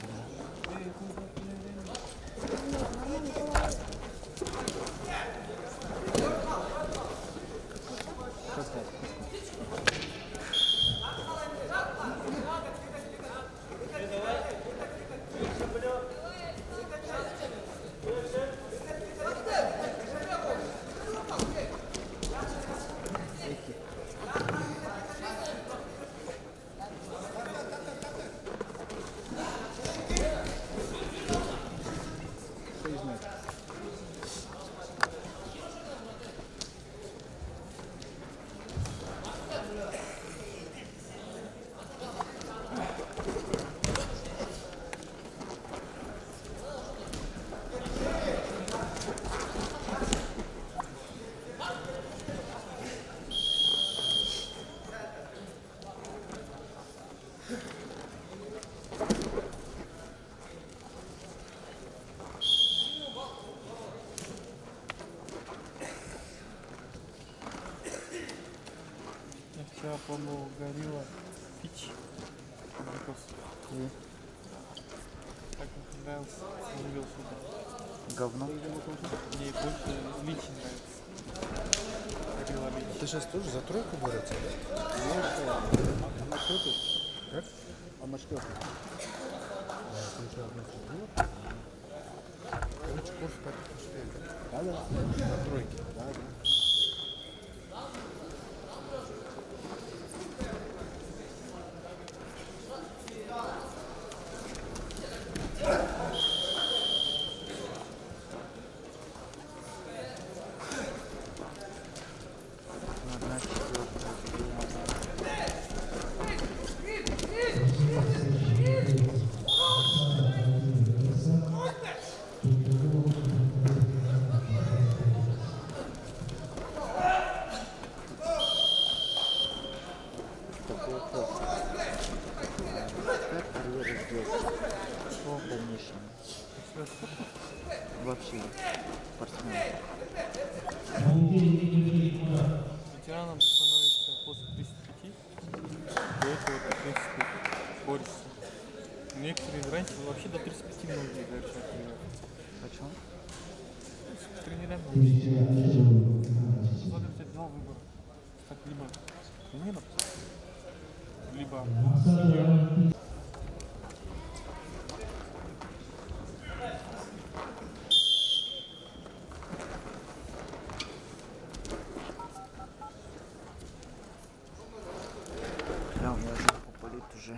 Вчера пробовал горилла пич. и Так мне нравился. Он любил сюда. говно. Мне больше лич нравится. Горилла лич. Ты сейчас тоже за тройку борется, да? А мачкёты? Короче, курс так успеет. Да, да. За тройки. Да, да. Одна четвертая. Такой вопрос. Как карьеру сделать? Что в дальнейшем? Вообще, спортсмен. Ветераном становится после тридцати пяти. До этого ты, в принципе, борешься. Некоторые раньше вообще до тридцати пяти многие говорят, что Почему? с тренерами Тысяча Альширов. надо взять два выбора. Так, либо тренеров, либо Да, у меня жопа болит уже.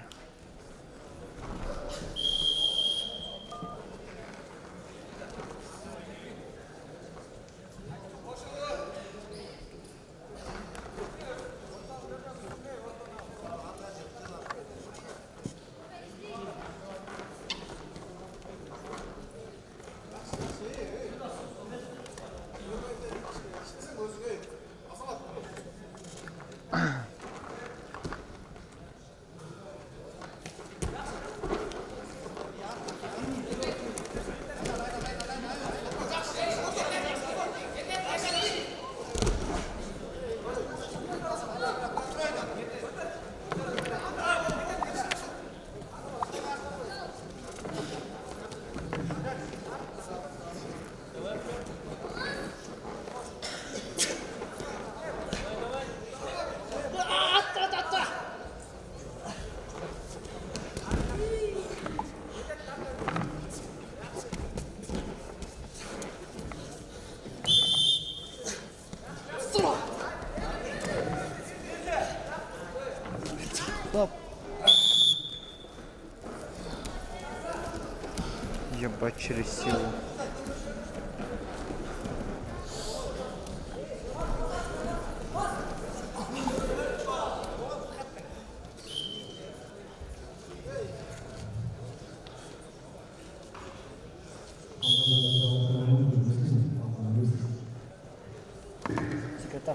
Стоп. Ебать через силу. Секретарь.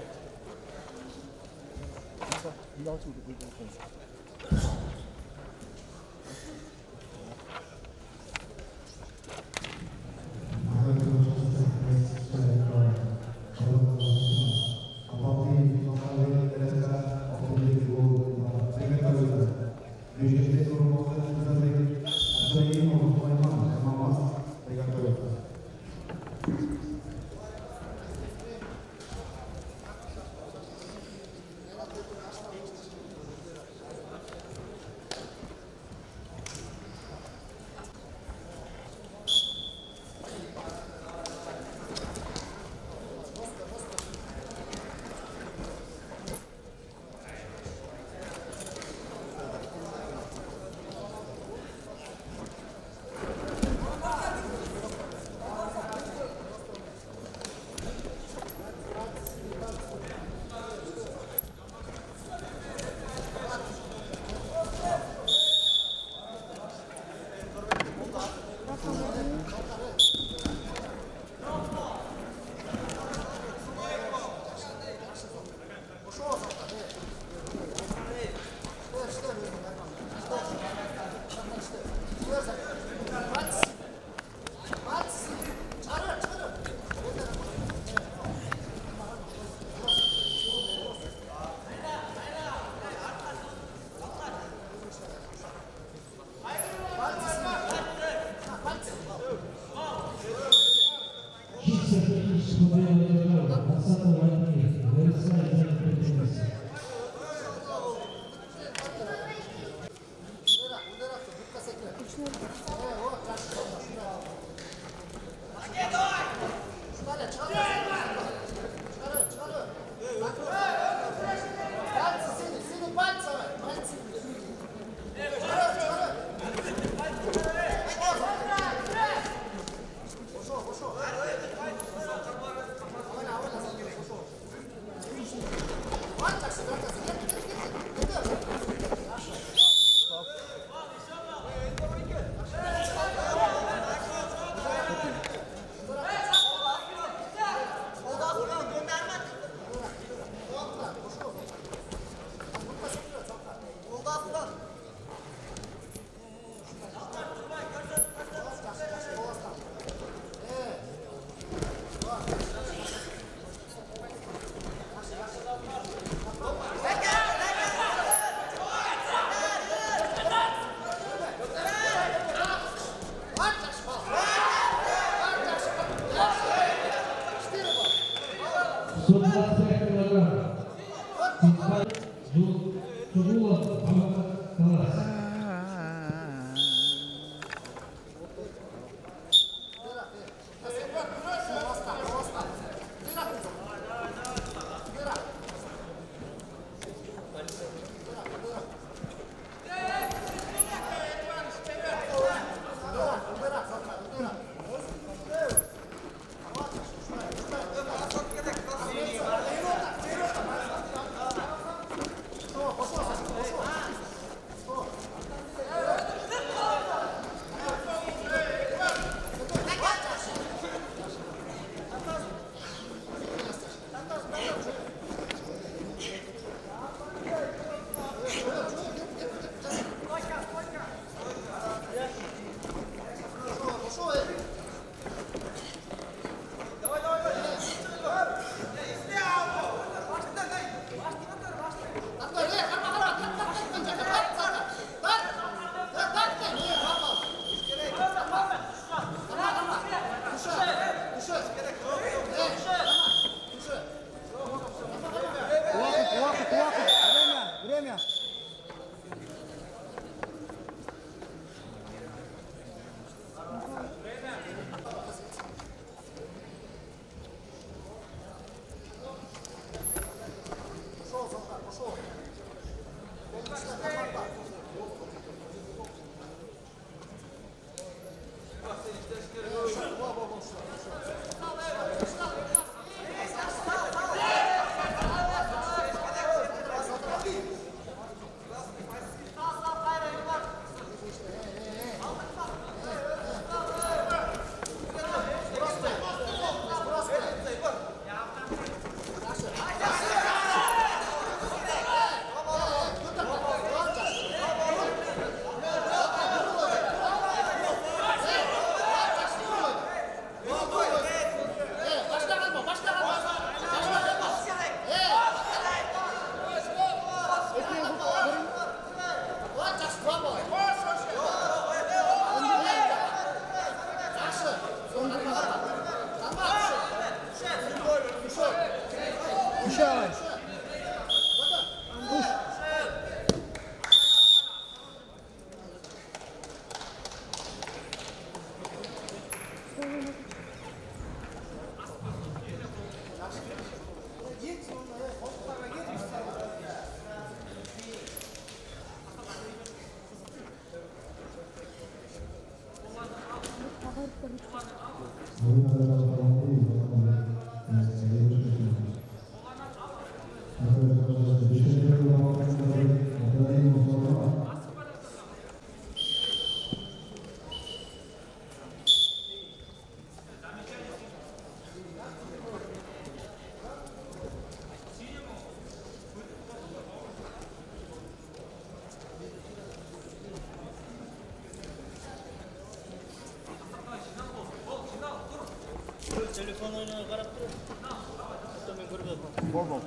Telefon oyununa qarab turib. Hatto men ko'rib Bol-bol.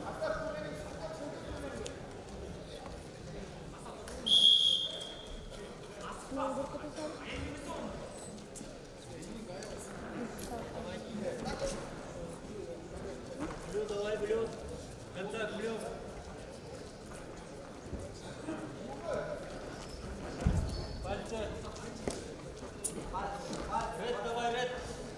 Давай, блюд. Контакт, блюд. Пальцы. Ред, давай, ред.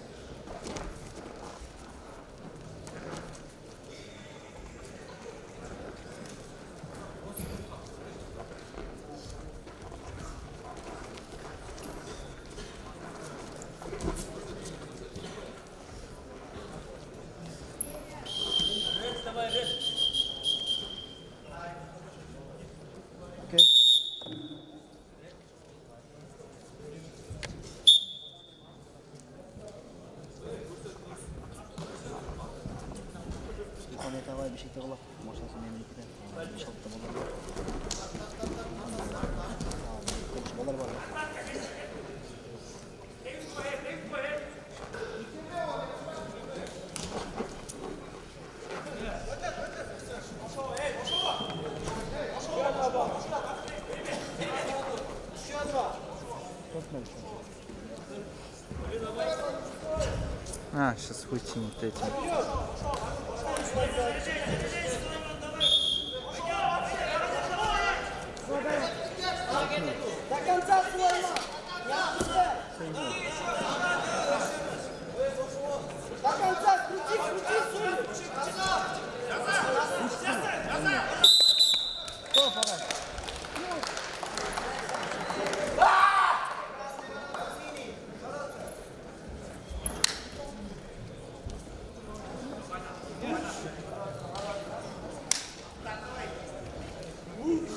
Давай bir şey tığla. Maşası memlekete. Bir şey oldu bunlar. Konuşmalar var. А, сейчас вытянет этим. До конца слома! До конца крути, крути, суй! Кто, давай? Ух!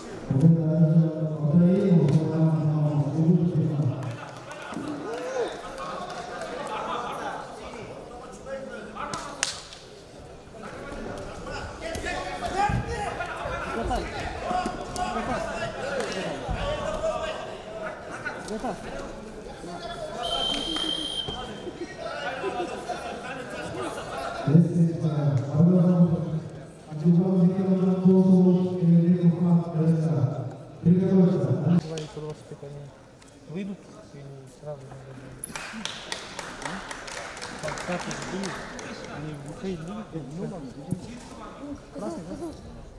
Выйдут и сразу там капли были, они выходили, ну ладно, красный, да?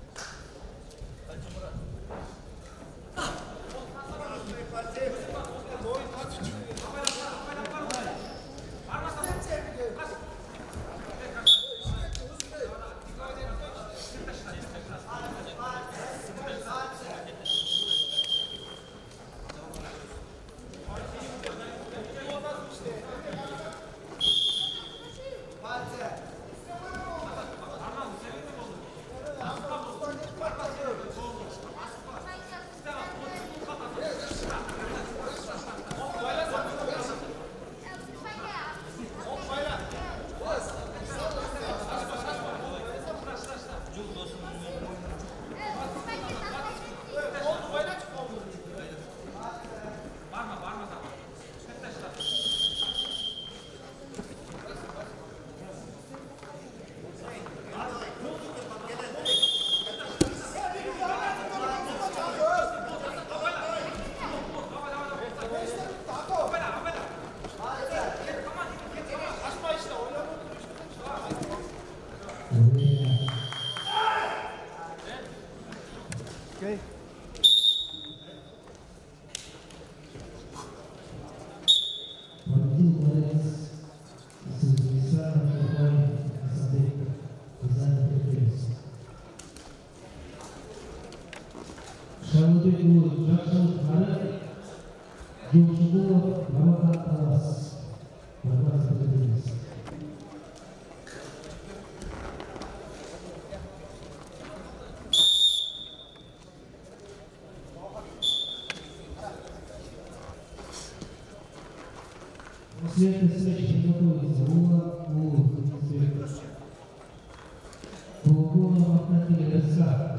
Okay. После этой встречи готовится Ула, Ула, Ула, Махнатили, Леса.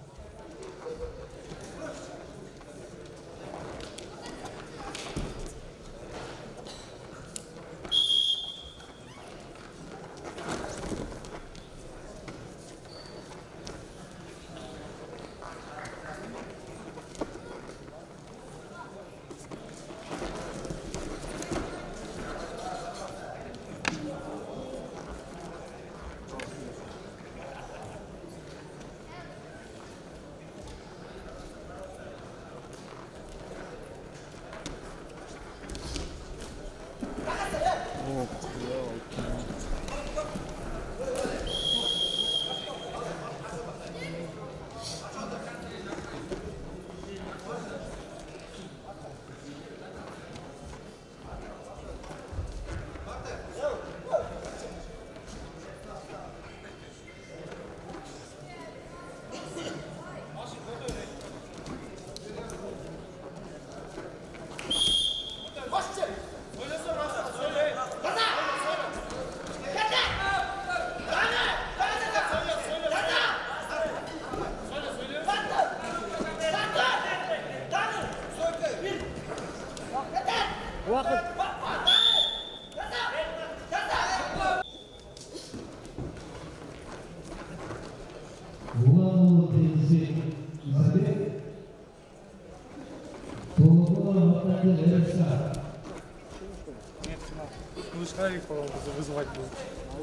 Вы же сказали, по-моему, вызывать будет.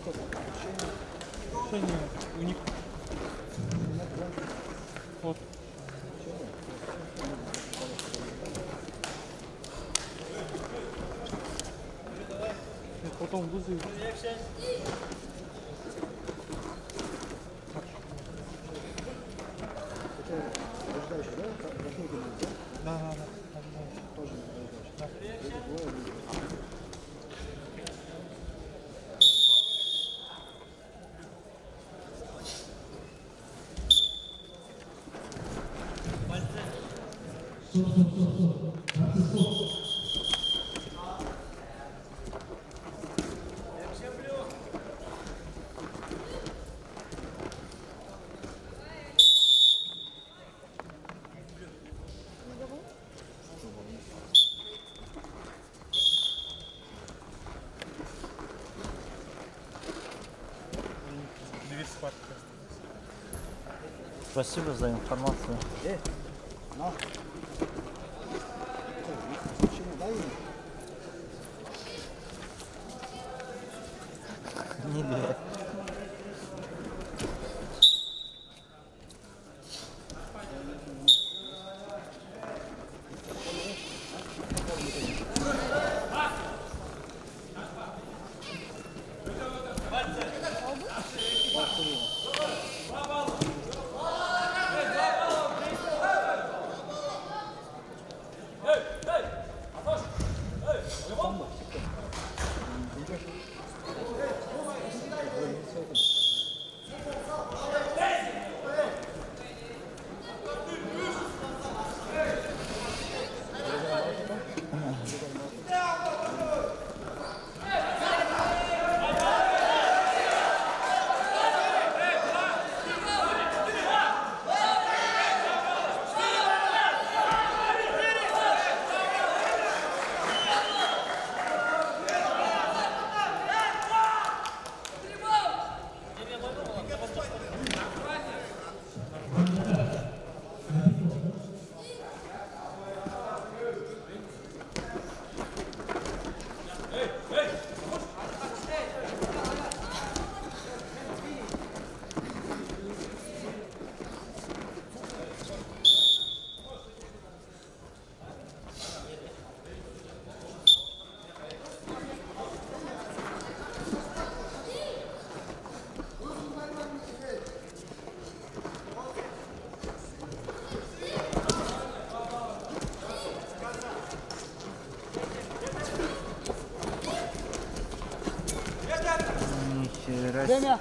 Что нет, у них... Вот. Потом вызовут. Да, да, да. Тоже да. Стоп, стоп, стоп, стоп. Арты, стоп. Спасибо за информацию. Э, на. Почему, дай ему. Не бей. Время.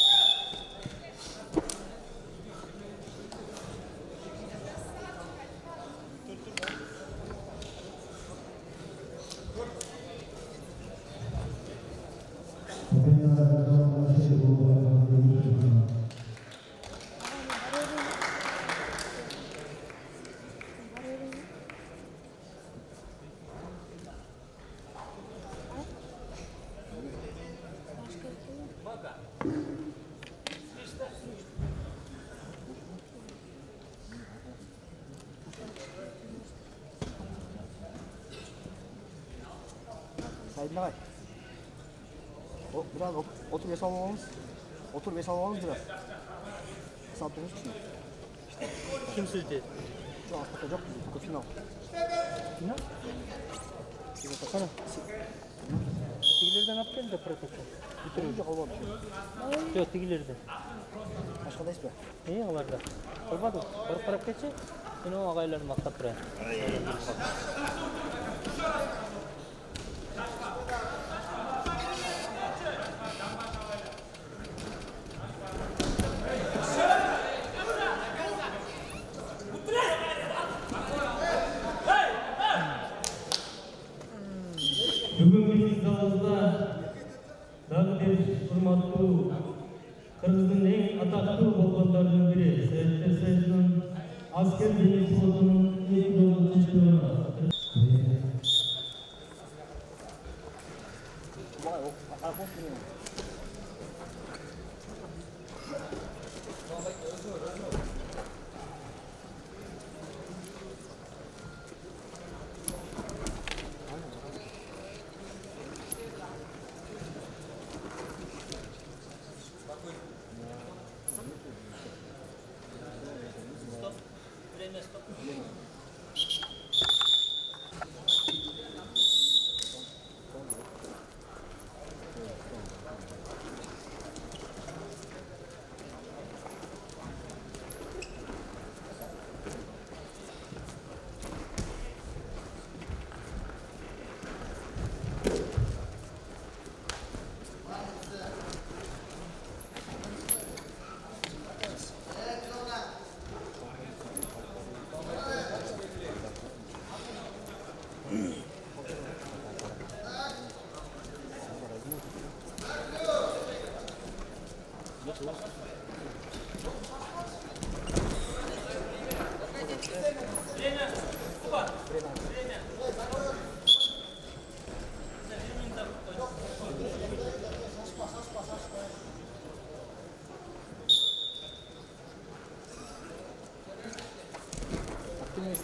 Haydi давай. O, biraz otur ve sallamamız. Otur ve sallamamız biraz. Sallamamız için. Kim sildi? Şu an patlayacak mı? Bu final. Final? Şimdi baksana. Tigilerden yap geldi protokol. Bitirince olmadı. Yok tigilerden. Başka da ismi. İyi olarda. Olmadı. Barıp barıp geçe. Sen o ağaylarını maktap buraya. Бүгін біздің залымызда дағы бір құрматтуу Кыргыздын эң атактуу болгондордун бири Советтер Союзунун аскер дене флотунун эки жолдуу чемпиону. Vay o. Arpon sürüyor. Активность.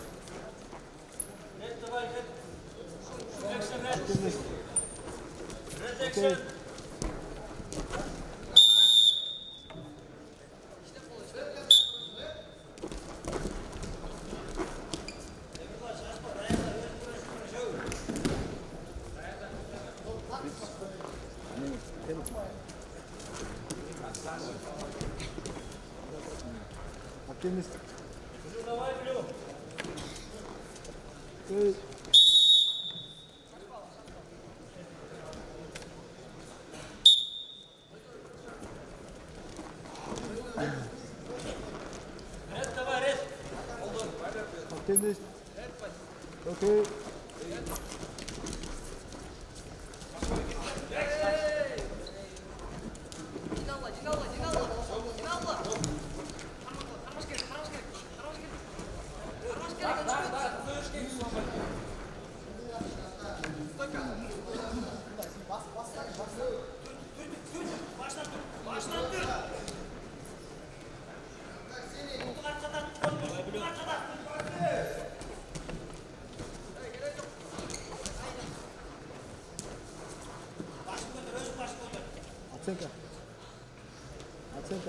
Активность. Окей. Активность. Окей. Активность. Окей. Оценка. Оценка.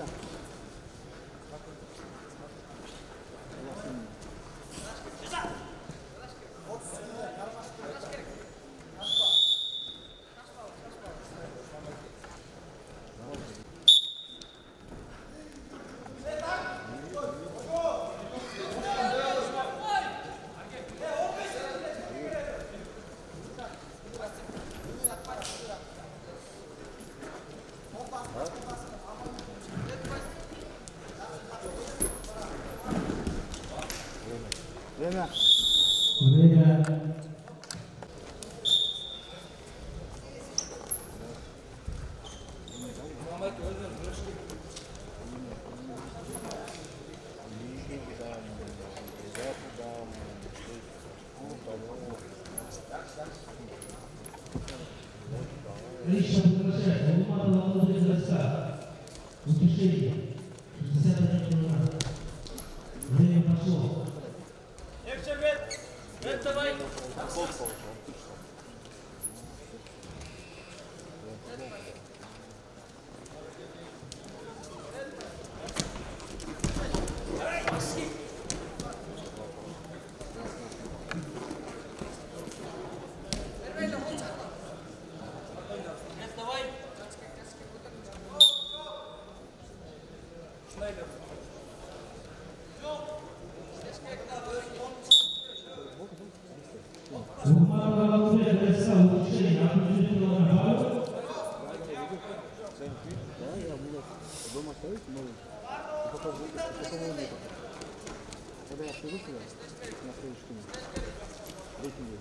Время. Время. Лично приглашаю, Улман Лавлы Граса. Утешение. шестьдесят один минут. Время пошло. Улман Лавлы Граса. Утешение. Определенно на балу. Да, я буду дома ставить, могу. Потом выйду. Когда я приду сюда, на следующий день, рейтинги.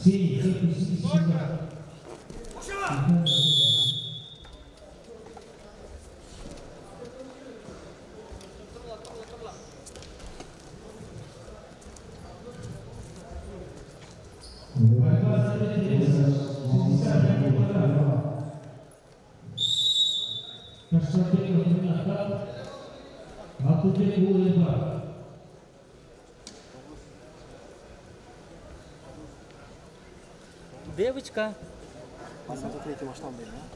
Синий, корпус сюда. Девочка. А сам третий масштаб был, да?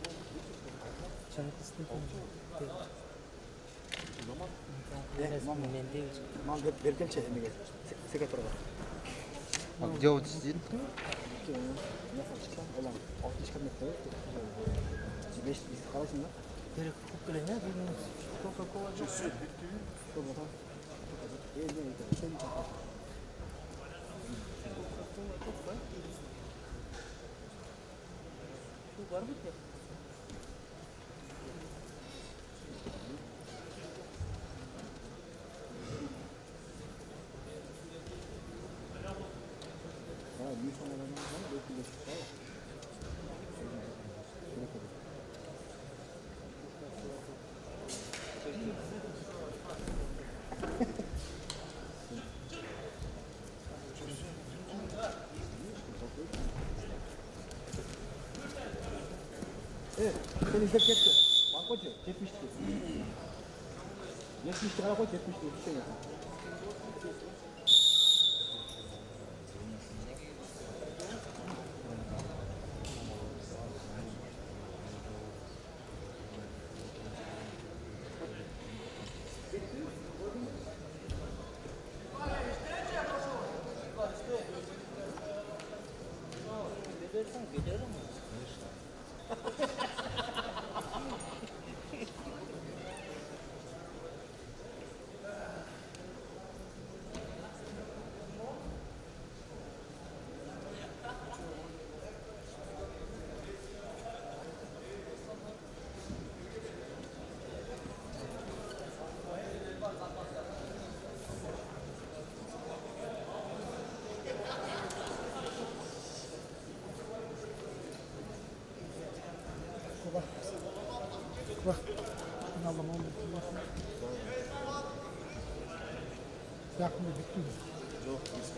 Мам, беркенче, неге? Секретарь. А где вот сидит? Олам, алтmış кабинетте. Beş biz kalsın da. Direkt kukule ne? Coca-Cola. Coca-Cola. İyi değil. Sen çakal. Bu var mı ki? Ha, bir sonra ben var, bekle çıkar. Evet, sen izle ketti. Bak hoca, yetmişti. Yetmişti kadar koç, yetmişti. Bir şey yapın. Bak. Allah'ım oldu. Yakmıyor, bitti. Yok, biz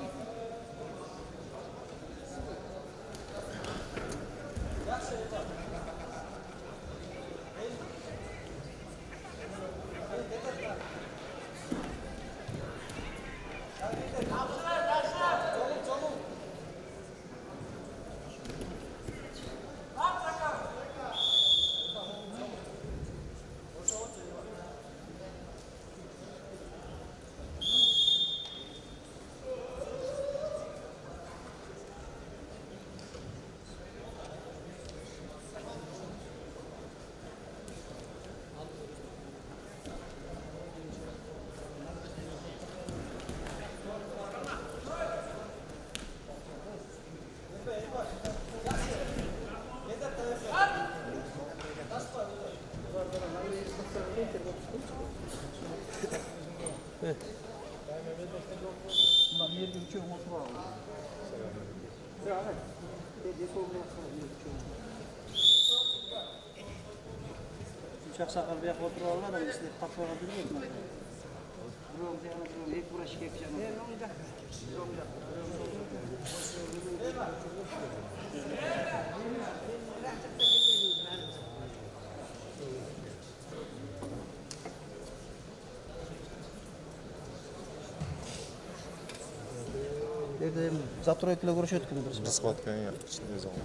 Evet. Bundan bir yerde uçuyor motor var. Evet. Uçak sakal bir motor var da işte takla bilmiyor mu? Buram yani buram hep uğraşık yapacağım. Ne olacak? Olacak. Dedim, завтра ekle görüşüyorduk mu? Бесплатно, я не знал.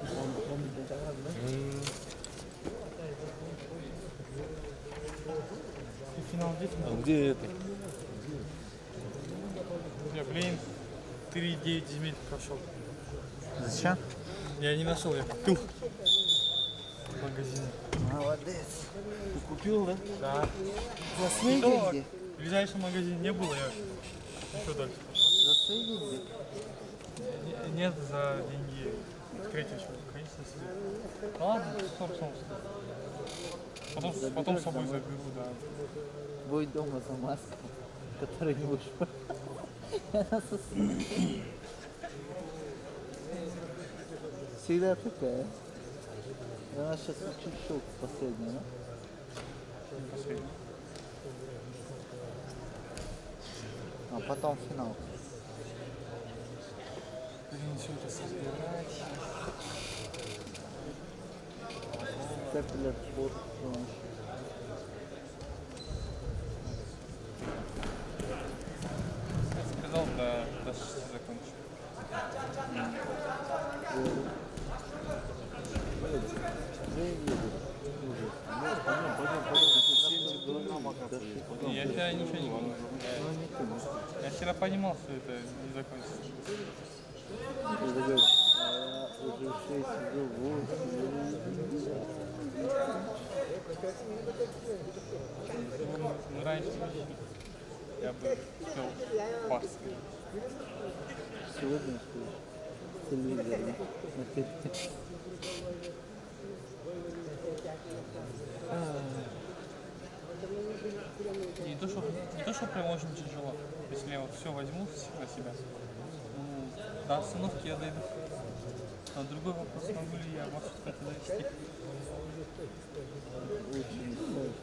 Финал где? А где это? Я, блин, три девять земель прошел. Зачем? Я не нашел, я купил в магазине. Молодец. Ты купил, да? Да. За свои деньги? В ближайшем магазине не было, я еще дальше. За свои деньги? Не- Нет, за деньги третьего, конечно, себе. Ладно, сорок сом стоит. Потом, потом с собой заберу, да. Бой дома за маску, который не будешь. Всегда такая. Она сейчас чуть шок последний, да? Последний. А потом финал. Блин, что это собирать? Степлер, вот. Я сказал, до, до шести закончим. Я тебя ничего не понял. Я, я вчера понимал, что это не закончится. Уже шесть, уже восемь. Ну, раньше я бы успел пас. Сегодня что? Телевизор. Не то, что, не то, что прям очень тяжело. Если я вот все возьму на себя, ну, до остановки я дойду. А другой вопрос, могу ли я вас это довести? Очень сложно.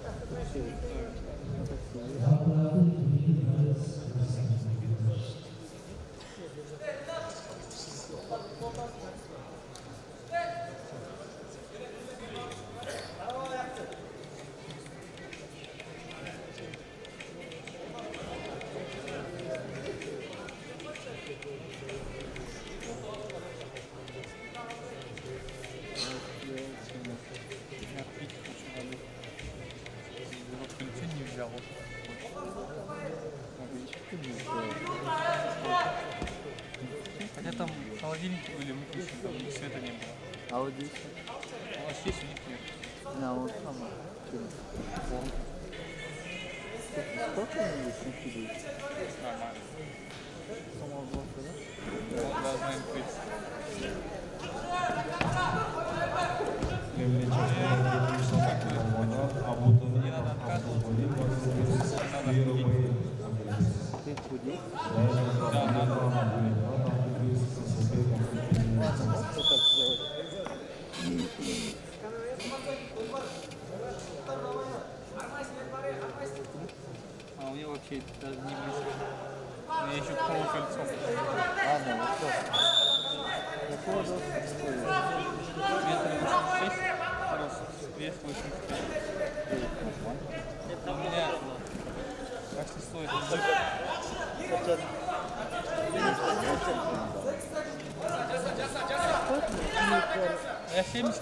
Хотя там холодильники были выключены, там света не было. А вот здесь? У вас есть, у них нет. А вот там. Сколько они здесь накидывают? Нормально. Самообложка, да? Да, должна им быть. Не надо откатываться. Надо ходить. Ты худеть? Да, надо. Ладно, можешь вот так сделать? А у меня вообще даже не близко. У меня еще полукольцо. Ладно, вот так. Какого роста стоит? Метр восемьдесят шесть, рост, вес восемьдесят пять. Это у меня почти стоит жир. Я семьдесят.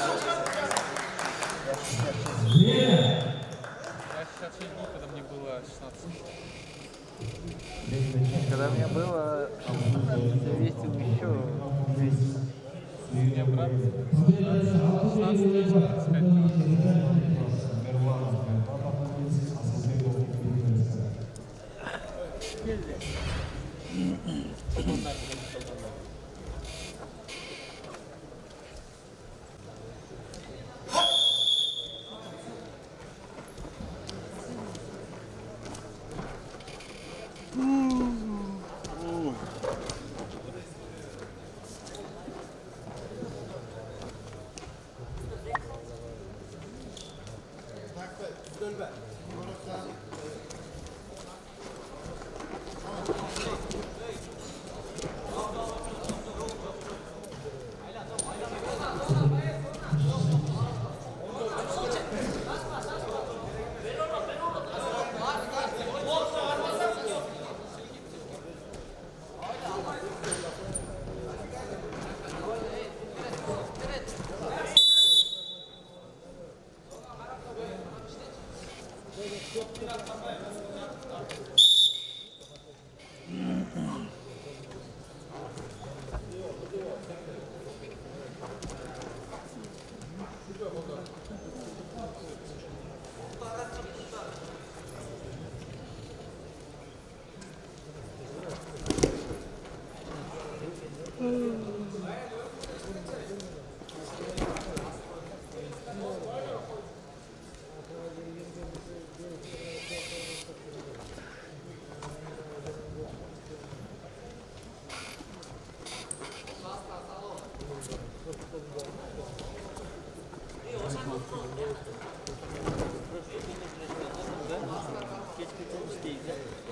Я шестьдесят шесть был, когда мне было шестнадцать. Когда мне было, я весил еще двести. У меня брат шестнадцать весит тридцать пять килограмм.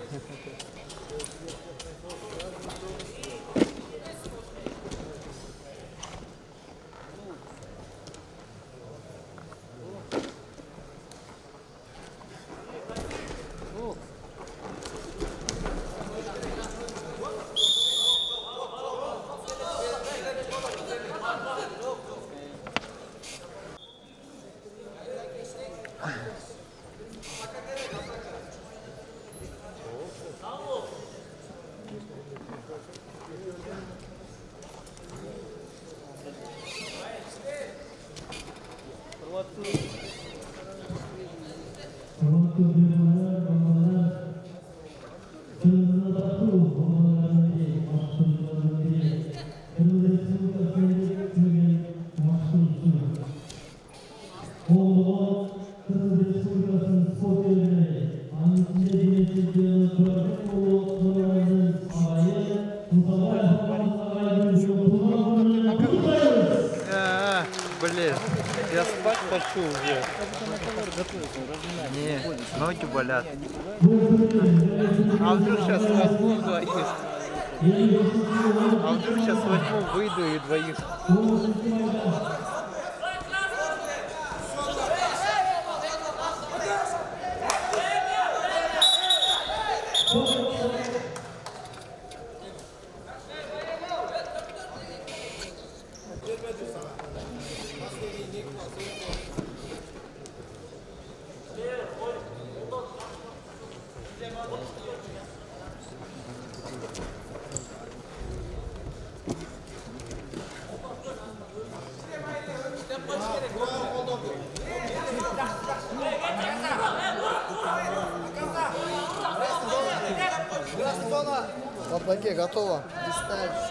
Блин, я спать хочу уже. Не, ноги болят. А вдруг сейчас возьму двоих? А вдруг сейчас возьму, выйду и двоих? Лапаке готово. Листаем все.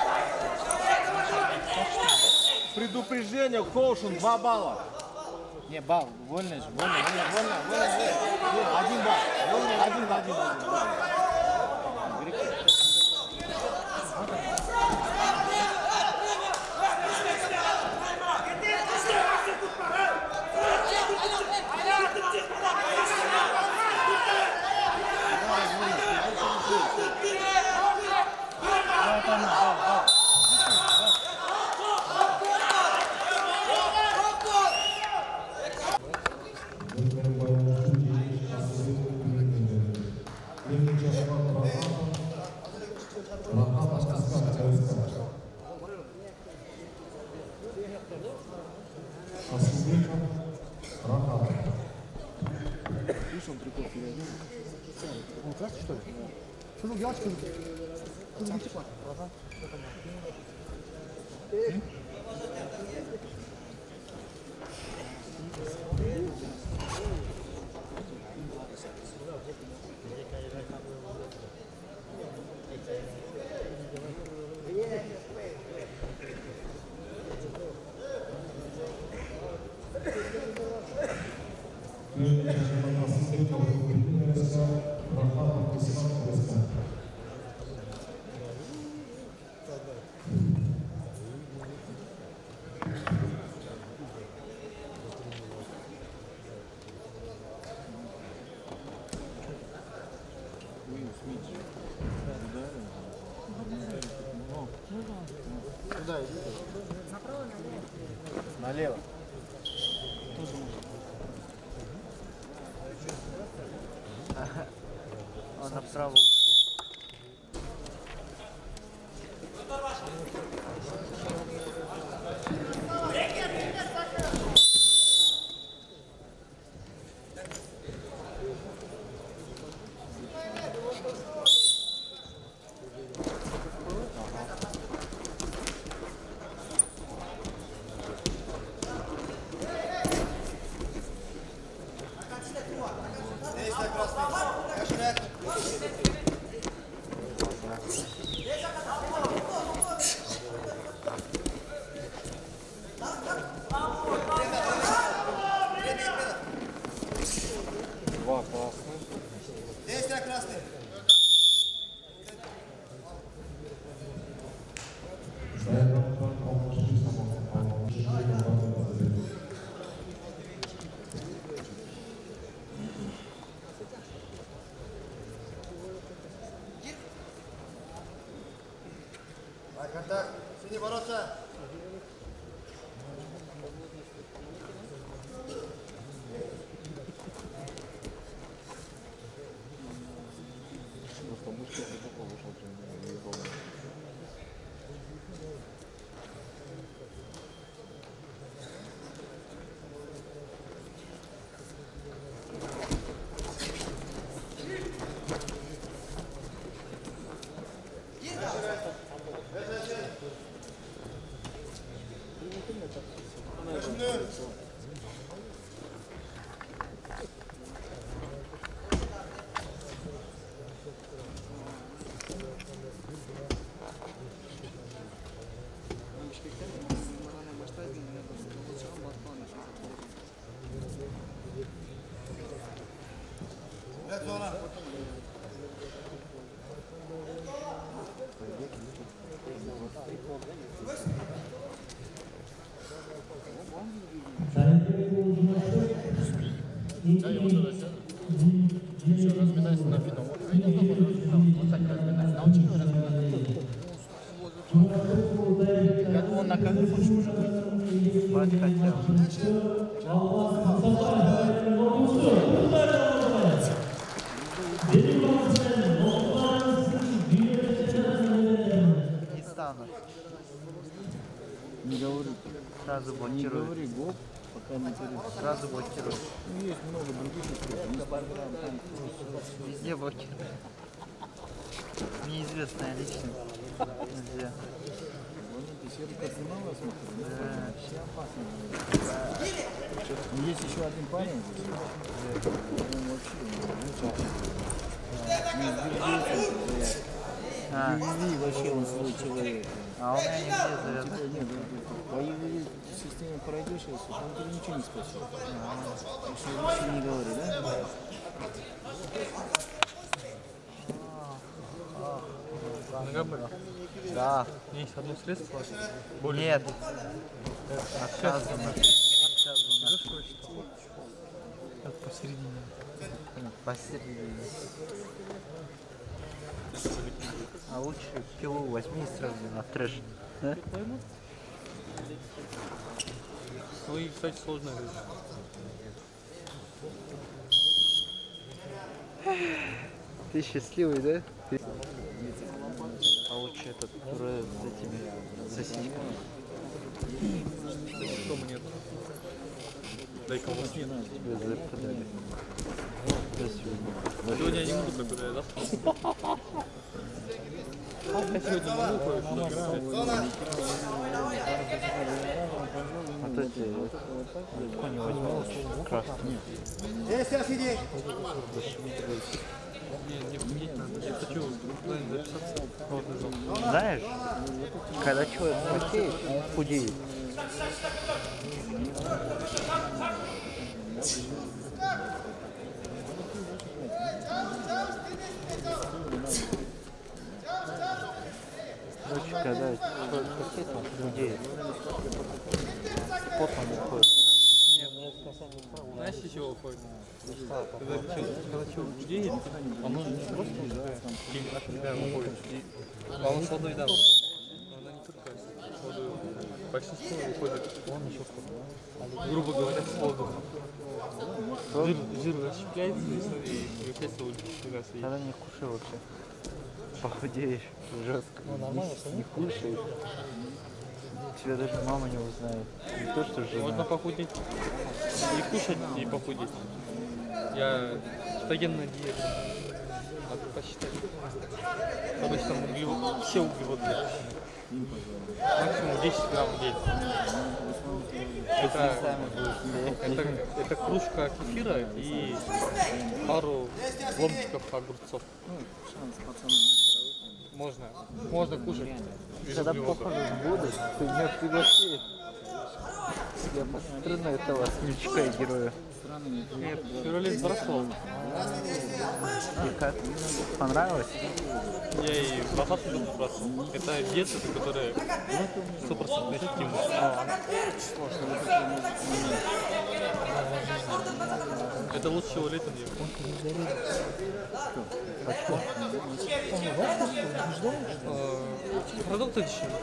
Предупреждение, коушен, два балла. Не, балл, вольно же, вольно, вольно, вольно, вольно, вольно. Один балл, вольно, один, один, один. Что за галочка? Что за галочка? Куда иди? Направо, налево. Налево. Тоже можно. Он направо. Два красных. Действие красный. Контакт. Синий бороться. Еще разминайся на финал. Вот видел, как он разминал? Вот так разминайся. Научи его разминаться. Я думал, на камеру хочешь уже выйти. Мать хотел. Не стану. Не говори. Сразу Не блокирую. говори гоп, пока не перейдешь. Сразу блокирую. Ну, есть много других историй. Везде блокирую. Неизвестная личность. Нельзя. Ты все кардиналы смотришь? Да. Все опасны. Ну, есть еще один парень здесь. Он вообще не А. Юви вообще он свой человек. А у меня нигде завязан. Нет, по Юви системе пройдет, слышал, он тебе ничего не спросил. Еще лучше не говори, да? Нога болит? Да. Есть одно средство? Нет. Отказано. Отказано. Это посередине. Посередине. А лучше пилу возьми сразу на трэш. Да? Ну и, кстати, сложная вещь. Ты счастливый, да? Ты... А лучше этот пюре с этими сосисками. Дома нет. Дай-ка у вас нет. Тебе запродали. Сегодня я не буду преподавать, завтра. Я сегодня могу кое-что. Вот эти легко не возьму, красные. Не, не входить надо. Я хочу куда-нибудь записаться. Знаешь, когда человек потеет, он худеет. Короче, когда человек потеет, он худеет. Потом уходит. Знаешь, из чего уходит? Когда человек, когда человек худеет, он может не просто от себя уходит. А он с водой, да, уходит. Но она не только с водой. Большинство уходит, он еще грубо говоря, с воздухом. Жир, жир расщепляется и получается улетает. Тогда не кушай вообще. Похудеешь жестко. Не, не кушай. Тебя даже мама не узнает. Не то, что жена. Можно похудеть. И кушать, и похудеть. Я кетогенная диета. Надо посчитать. Короче, там углевод, все углеводы. Максимум десять грамм в день. Это, это, это кружка кефира и пару ломтиков огурцов. Можно, можно кушать. Когда похожи будут, ты меня пригласи. Я посмотрю на этого смельчака и героя. Нет, в феврале бросал. И как? Понравилось? Я и в двадцатом году бросал. Это диета, которая стопроцентная эффективность. Это лучше всего летом делать. Продукты дешевле.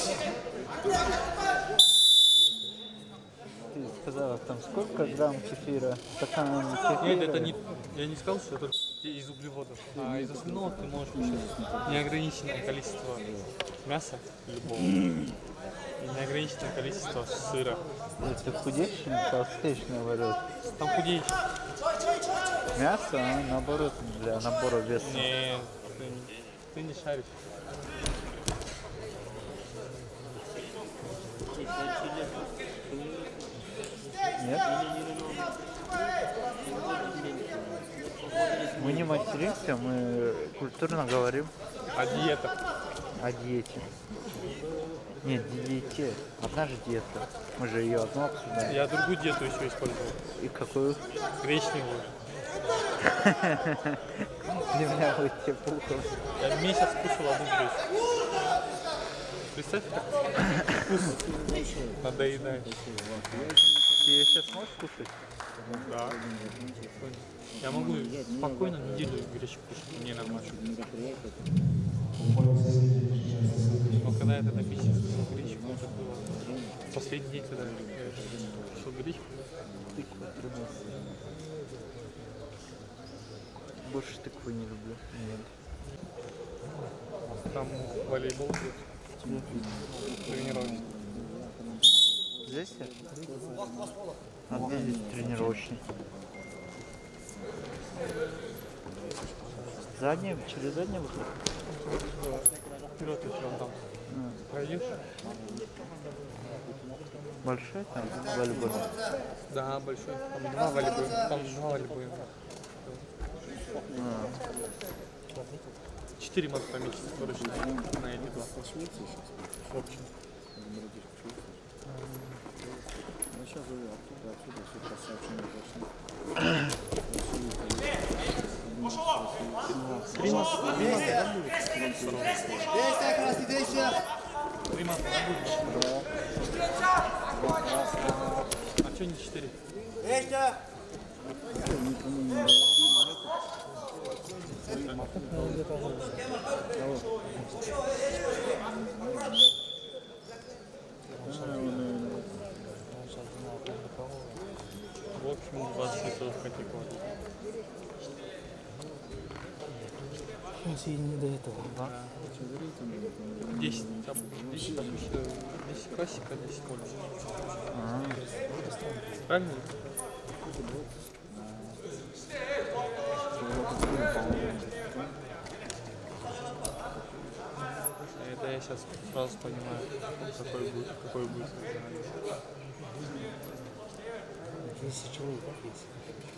Ты сказала, там сколько грамм кефира? Стакан кефира? Нет, это не... Я не сказал, что это из углеводов. А из основного ты можешь кушать неограниченное количество мяса любого. И неограниченное количество сыра. Ты худеешь или толстеешь, наоборот? Там худеешь. Мясо, а наоборот, для набора веса. Нет, ты, ты не шаришь. Нет? Мы не материмся, мы культурно говорим. О диетах. О диете. Нет, диете. Одна же диета. Мы же ее одну обсуждаем. Я другую диету еще использовал. И какую? Гречневую. Для меня будет тебе пухом. Я месяц кушал одну гречку. Представь, как вкус надоедает. Ты ее сейчас можешь кушать? Да. Я могу спокойно неделю гречку кушать, мне нормально. Но когда я тогда месяц кушал гречку, это было последний день, когда я кушал гречку. Больше тыквы не люблю. Нет. Там волейбол идет. Тренировочный. Здесь я? А где здесь тренировочный? Задний, через задний выход? Вперед еще там. Пройдешь? Большой там волейбол? Да, большой. Там два волейбола. Там два волейбола. А. Четыре могут поместиться, короче, на, на эти два. В общем. сейчас уже оттуда, отсюда все красавчики зашли. Примас, Примас, да, будет? Действия, красный, действия! Примас, да, будет? А что не четыре? Действия! В общем, двадцать часов категорий. Сейчас и не до этого. десять, там, десять, потому что десять классика, десять колледж. Правильно? Это я сейчас сразу понимаю, какой будет, какой будет. десять человек есть.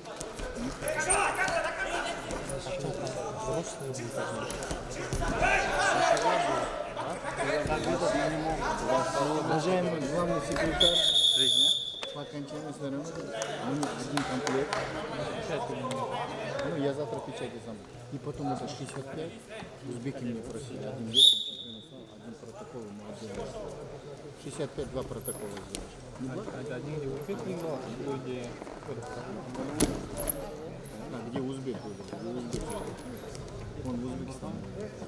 Взрослые будут. Уважаемый главный секретарь, по окончанию соревнований мы один комплект. Ну, я завтра печати сам. И потом это шестьдесят пять. Узбеки мне просили один вес, один протокол мы сделали. шестьдесят пять, два протокола сделаешь. Один где узбек лежал, другой где... А, где узбек был? Где узбек был? Он в Узбекистане.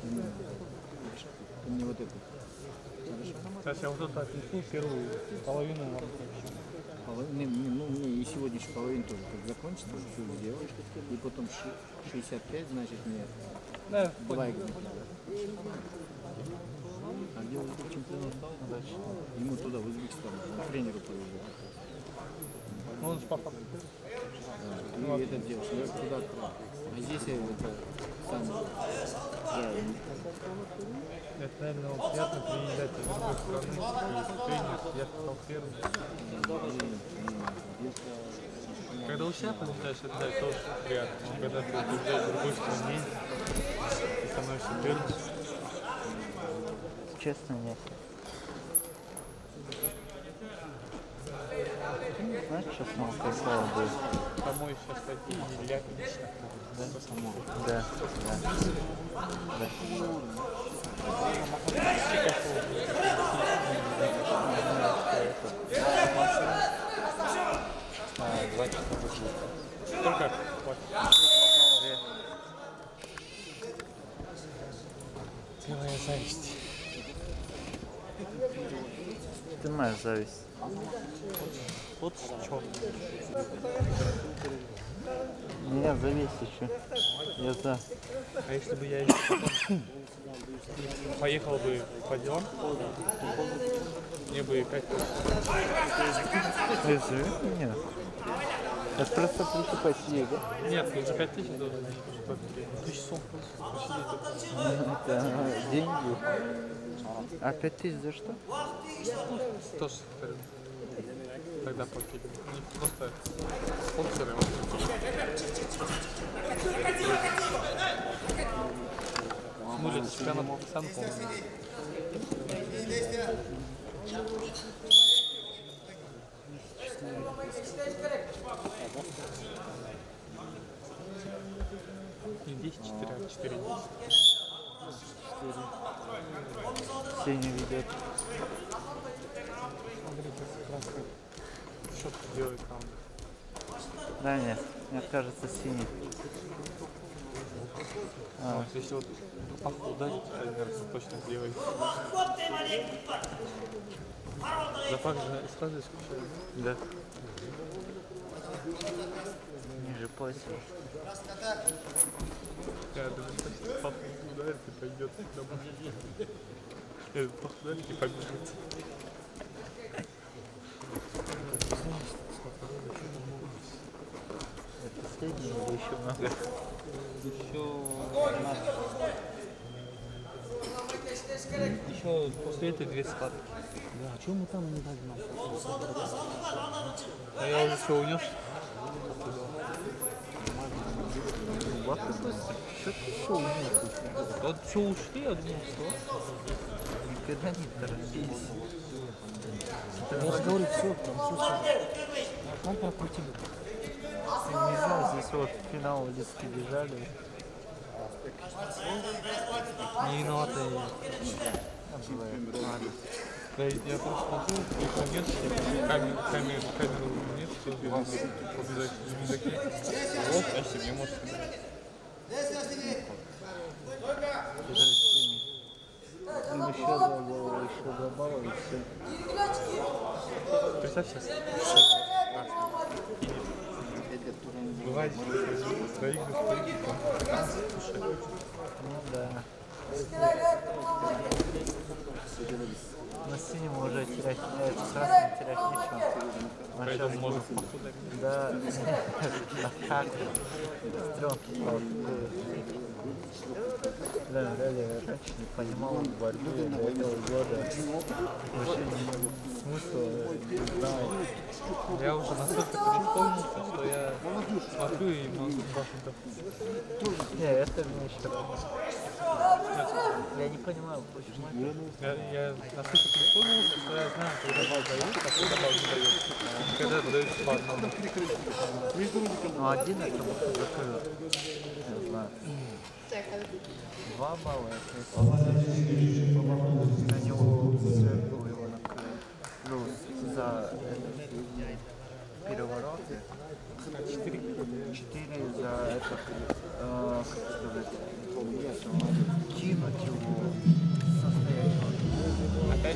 Ты мне вот это. Сейчас я вот это отнесу, первую половину вам сообщу. Половину, не, не, ну, мне и сегодня еще половину тоже как закончится, все сделаешь. И потом шестьдесят пять, значит, мне Да, два экземпляра. А где узбек чемпионат? Дальше. Ему туда, в Узбекистан, он тренеру повезет. Ну, он же по факту. Да, и это делаешь, я туда отправил. А здесь я это сам. Да, Это, наверное, он приятно приезжать из другой страны, и тренер, я стал первым. Когда у себя побеждаешь, это да, тоже приятно. Но когда ты побеждаешь в другой стране, ты становишься первым. Честно, нет. Знаешь, что самого кайфово будет? Самой сейчас статьи и ляпь лично. Да? Да, да. Да. А, два часа вышло. Сколько? Белая зависть. Ты моя зависть. Вот что. Меня зависть еще. Я за. А если бы я еще потом поехал бы по делам, мне бы пять тысяч. Ты живешь меня? Это просто прикупать снега. Нет, ну за пять тысяч должен тысяч сом Это деньги. А пять тысяч за что? тоже тогда платили. Не просто спонсоры. Ну, для чемпионата Казахстана, по-моему. Не десять четыре, а четыре десять. Сеня ведет. Что ты делаешь там? Да, нет, мне кажется, синий. А. Вот, если вот паху ударить, то точно сделай. За факт же сразу исключаю. Да. Ниже пояса. Я думаю, что паху ударит и пойдет домой. Этот паху ударит и побежит. Это последний или еще много? Еще Еще после этой две схватки. Да, а что мы там не догнали? А я уже все унес. Вот ты что ты еще унес? Вот все ушли, я думал, что? Никогда не торопись. Разговаривай, все, там все сказано. Нам прокрутили. Нельзя, здесь вот финал листки бежали. Не виноватые. Да, я просто смотрю, их нет, камеру, камеру, камеру нет, все в рюкзаке. Вот, а себе может собирать. Им еще добавил, еще добавил, и все. Представь сейчас. Бывает, проигрываешь, проигрываешь. Ну да. На синем уже терять, нет, с красным терять нечего. А сейчас можно. Да, как стрёмки стал. Да, реально, я раньше не понимал борьбу до этого года. Вообще не смысла не знаю. Я уже настолько переполнился, что я смотрю и могу башенка. Не, это мне еще. Я не понимаю, почему. Я, я настолько переполнился, что я знаю, когда бал дают, а когда бал не дают. Когда выдают по одному. Ну один это будто закрыл. Не знаю. Два балла, это на него сверху его накрыл. Ну, за перевороты. Четыре. Четыре за это, э, как сказать, кинуть его состояние. Опять?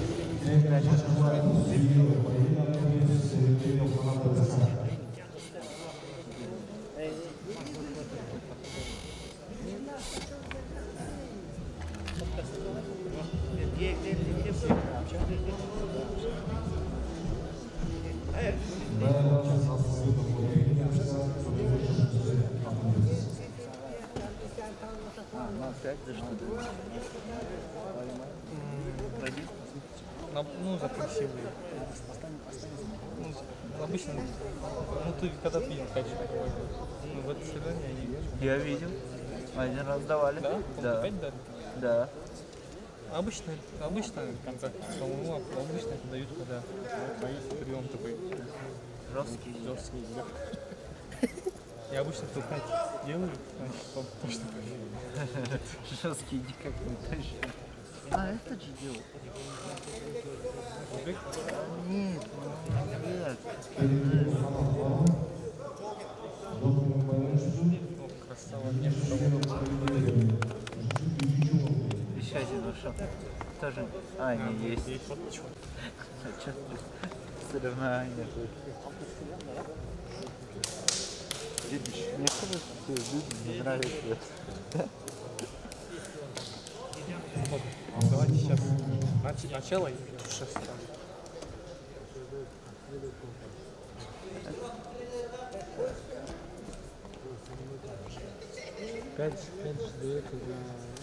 Ну, за красивые. Ну, обычно, ну ты когда видел, конечно, ну, в этой стороне они... Я видел. Один раз давали. Да? Да. Опять дали? Да. Обычно, обычно, как, по-моему, обычно это дают, когда прием такой. Жесткий. Жесткий, да. Я обычно толкать делаю, значит, он точно так. Жесткий никак не точно. А, этот же делал. Узбек? Нет, нет. О, красава, нет, Еще один ушел. Тоже. А, не, есть. есть фоточку. Соревнования. Мне кажется, что людям не нравится. Вот, давайте сейчас нач- начало и шесть. Пять, пять же дает за...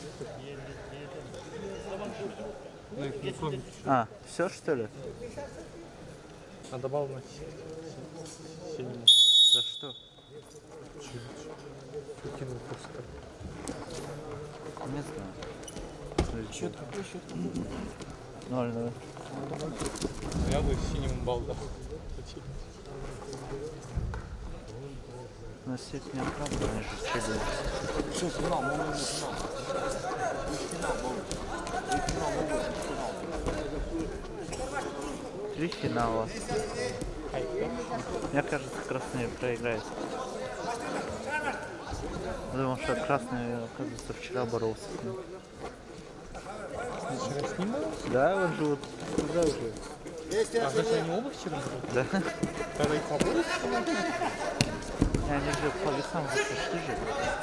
Ну и не кроме. А, все что ли? А добавить сильнее. За что? Кинул просто так. Не знаю. Счет какой счет? Ноль, да. Я бы синему балл дал. На сеть не правда, они же все делают. Все, финал, мы уже финал. Финал, финал, Три финала. Мне кажется, красный проиграет. Потому что красный, оказывается, вчера боролся с ним. Вчера с ним боролся? Да, он же вот туда уже. А значит, они оба вчера боролись? Да. Когда их поборолись? Они же по весам зашли же.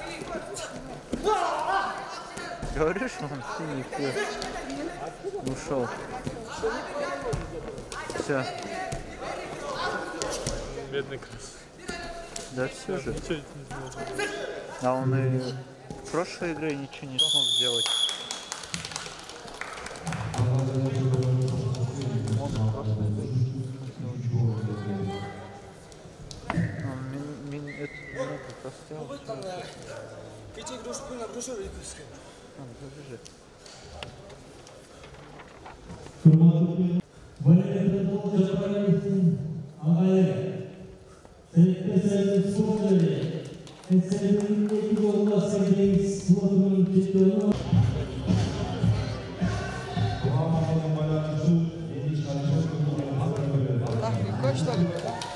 Говоришь, он синий все ушел. Все. Бедный крас. Да все же. Ничего не сделал. А он и в прошлой игре ничего не смог сделать. Он в прошлой игре ничего не сделал. Он ми- ми- эту минуту поставил. Пяти игрушку на душу рекордскую. Он побежит. Hurmatli valiler, Исраиля. Советте Союзу спортчылары. Эсселдин эки жолдо Сергей спортунун чемпиону. Легко, что ли?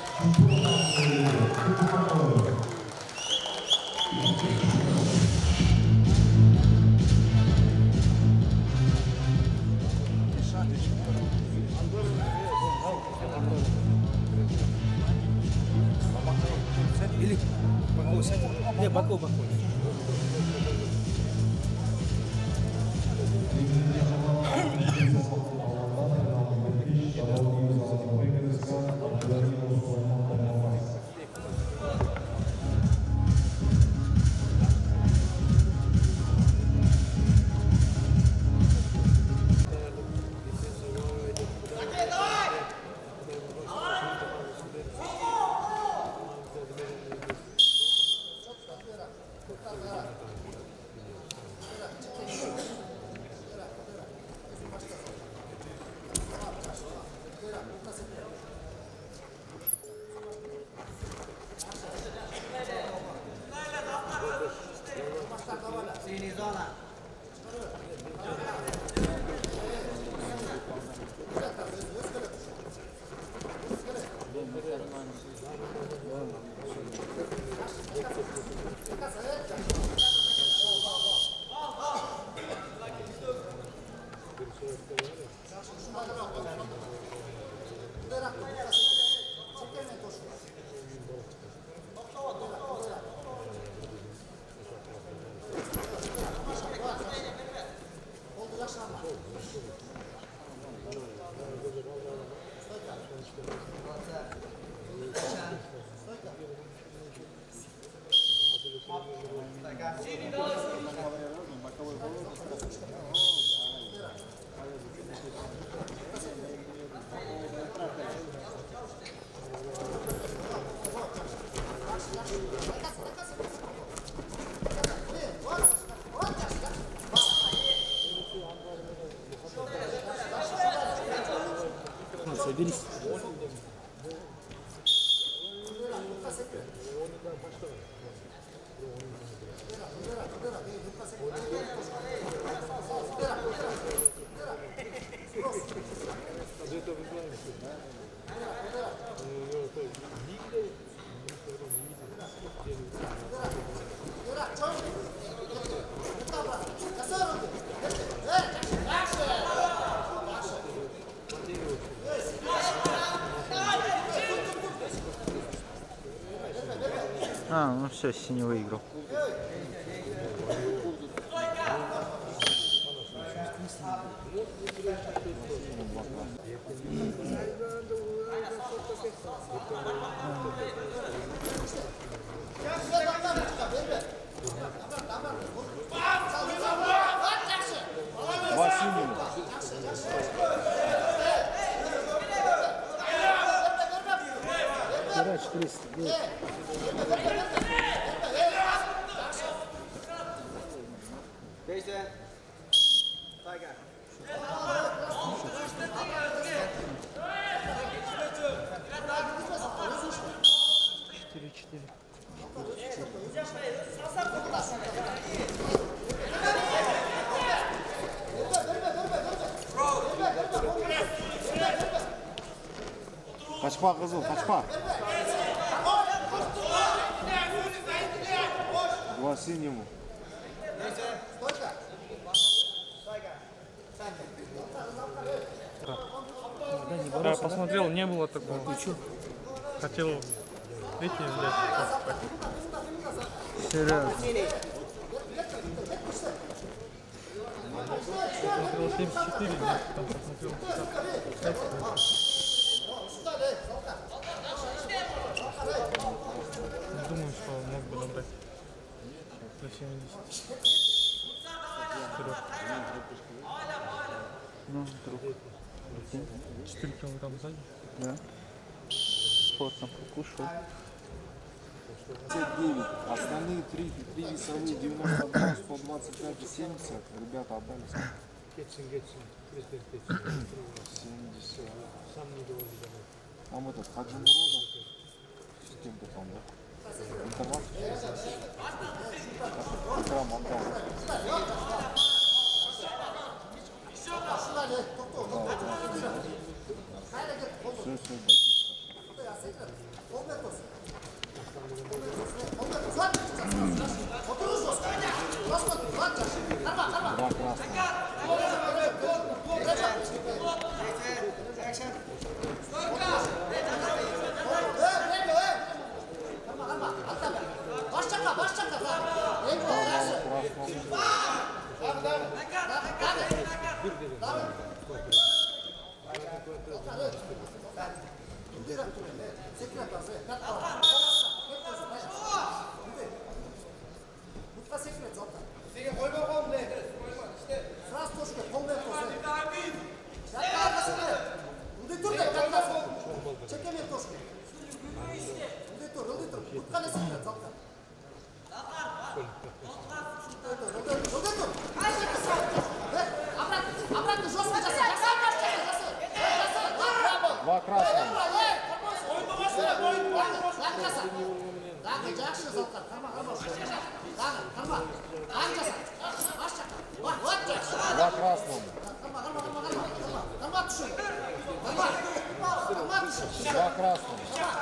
Или Баку, не, Баку, Баку. Соберись. А, ну все, Синий выиграл. Kaçma kızım, kaçma. Два синему. Да, я посмотрел, не было такого. Хотел эти, блядь, Серьезно. посмотрел семьдесят четыре, нет, там посмотрел пятьдесят. Не думаю, что мог бы набрать до семидесяти. Ну, вдруг. четыре килограмма сзади. Да. Плотно покушал. пятьдесят девять. Остальные три, три весовые девяносто два, сто двадцать пять и семьдесят. Ребята отдали. семьдесят. Там этот Хаджи Муроза с кем-то там, да? Интервал. Интервал Мантал. Все, все, Два красных. Два красных. Два красных.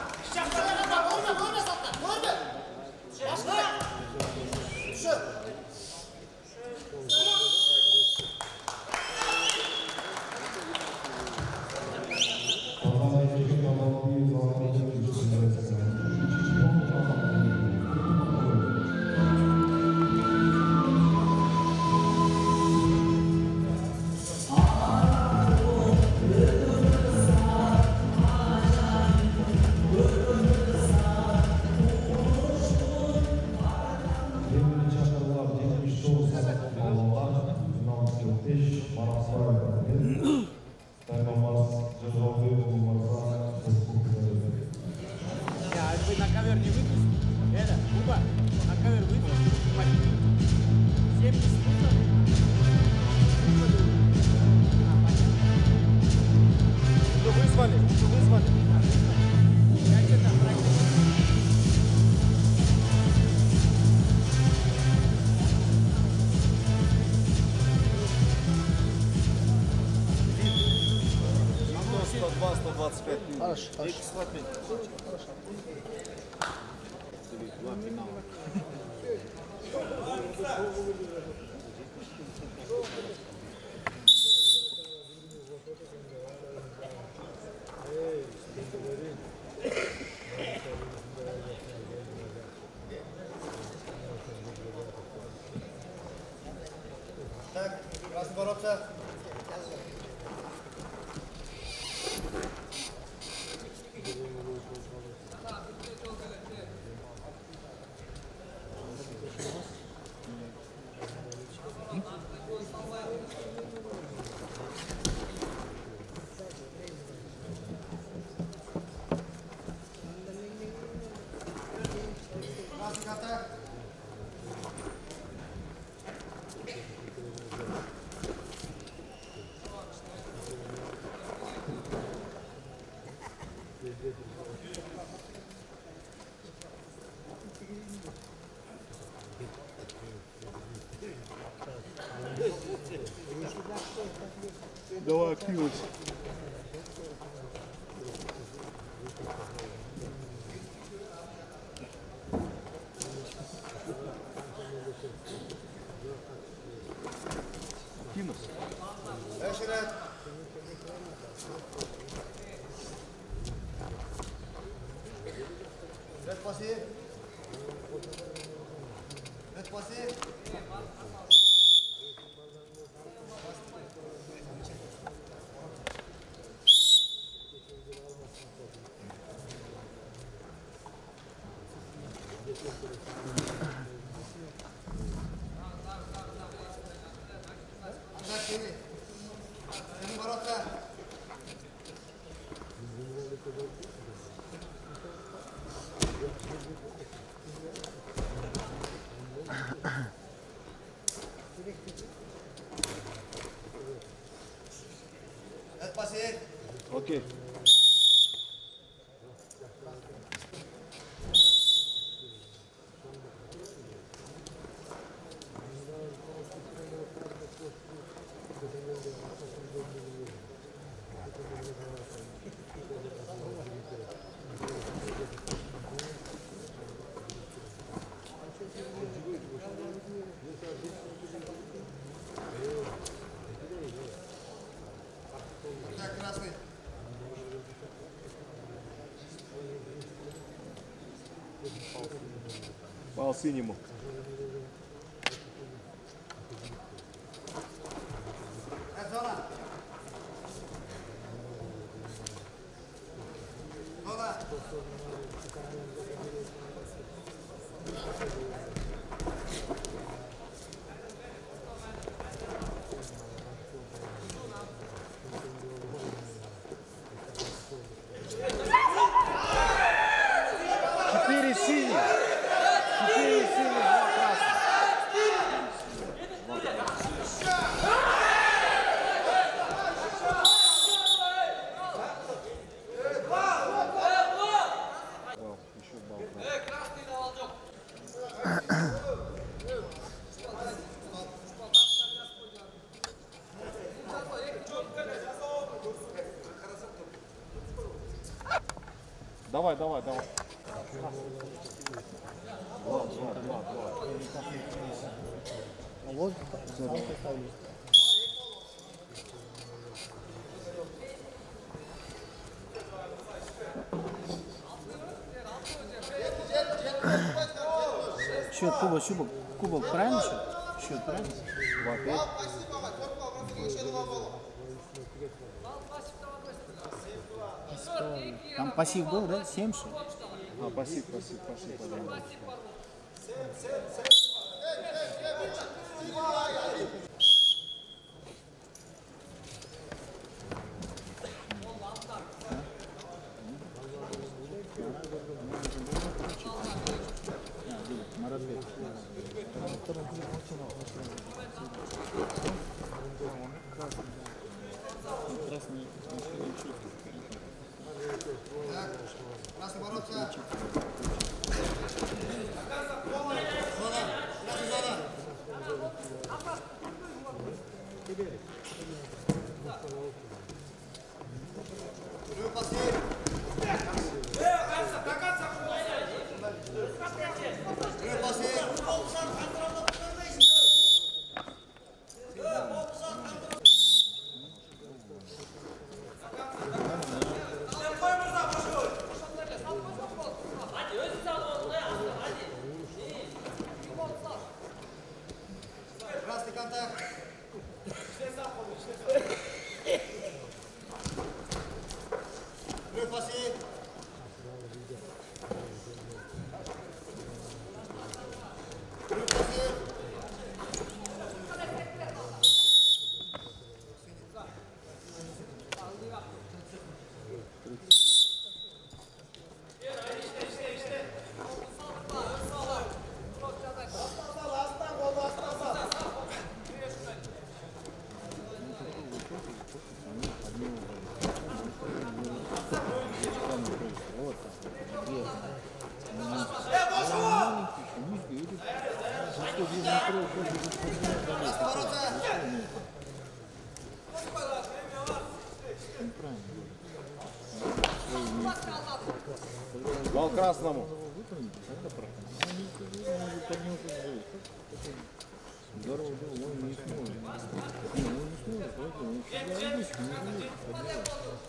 сто двадцать пять минут. Хорошо, хорошо. Два финала. Так, разбороться. Давай, активность. Активность. Дальше ряд. Ряд паси. Ряд паси. Окей. По-синему. Четыре синих. Четыре синих, два красных. Давай, давай, давай. Два, два, два, два. А вот сам поставлю. Счет кубок, кубок, кубок, правильно счет? Счет, правильно? Два, пять. Там пассив был, да? семь, что ли? А, пассив, пассив, пассив. пожалуйста. Красный бороться. Красный контакт. Плюс пассив. Плюс пассив. Бал красному. Здорово был, он не сможет. Не, он не сможет, поэтому он всегда обычно не умеет подделать.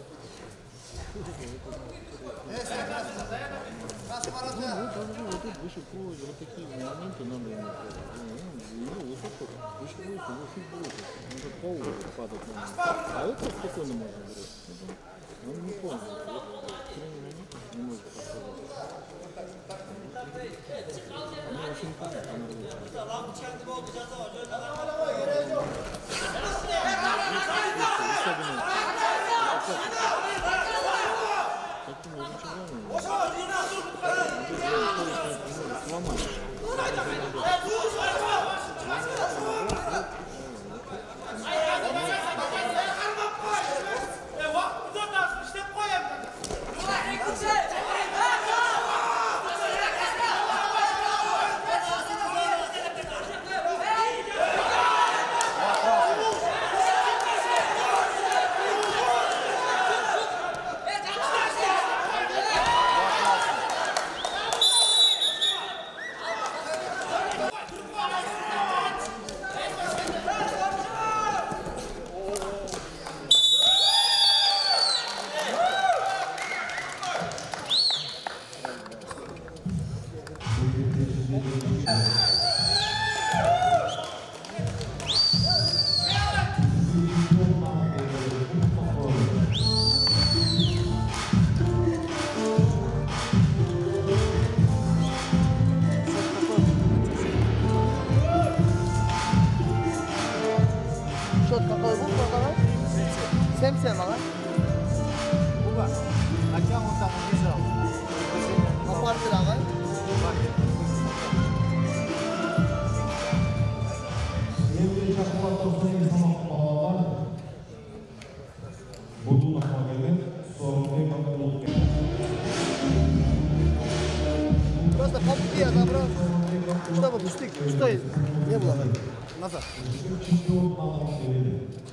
Ну, вот там же вот тут выше поезда, вот такие моменты надо иметь. Ну, вот тут выше поезда, выше поезда. Надо по уровню падать на него. А это спокойно можно брать. Он не пользуется. Вот три минуты не может подсказать. Она очень понятна, она Счет какой был, давай? семь-семь, ага? Буга, хотя он там убежал. А партия, ага? Евгений Шахматов sayın sanat bağlar. Budun akmageler sorumlu bakımlık. Просто попки я забрал, чтобы пустых, что не было назад. Чемпион Алматы.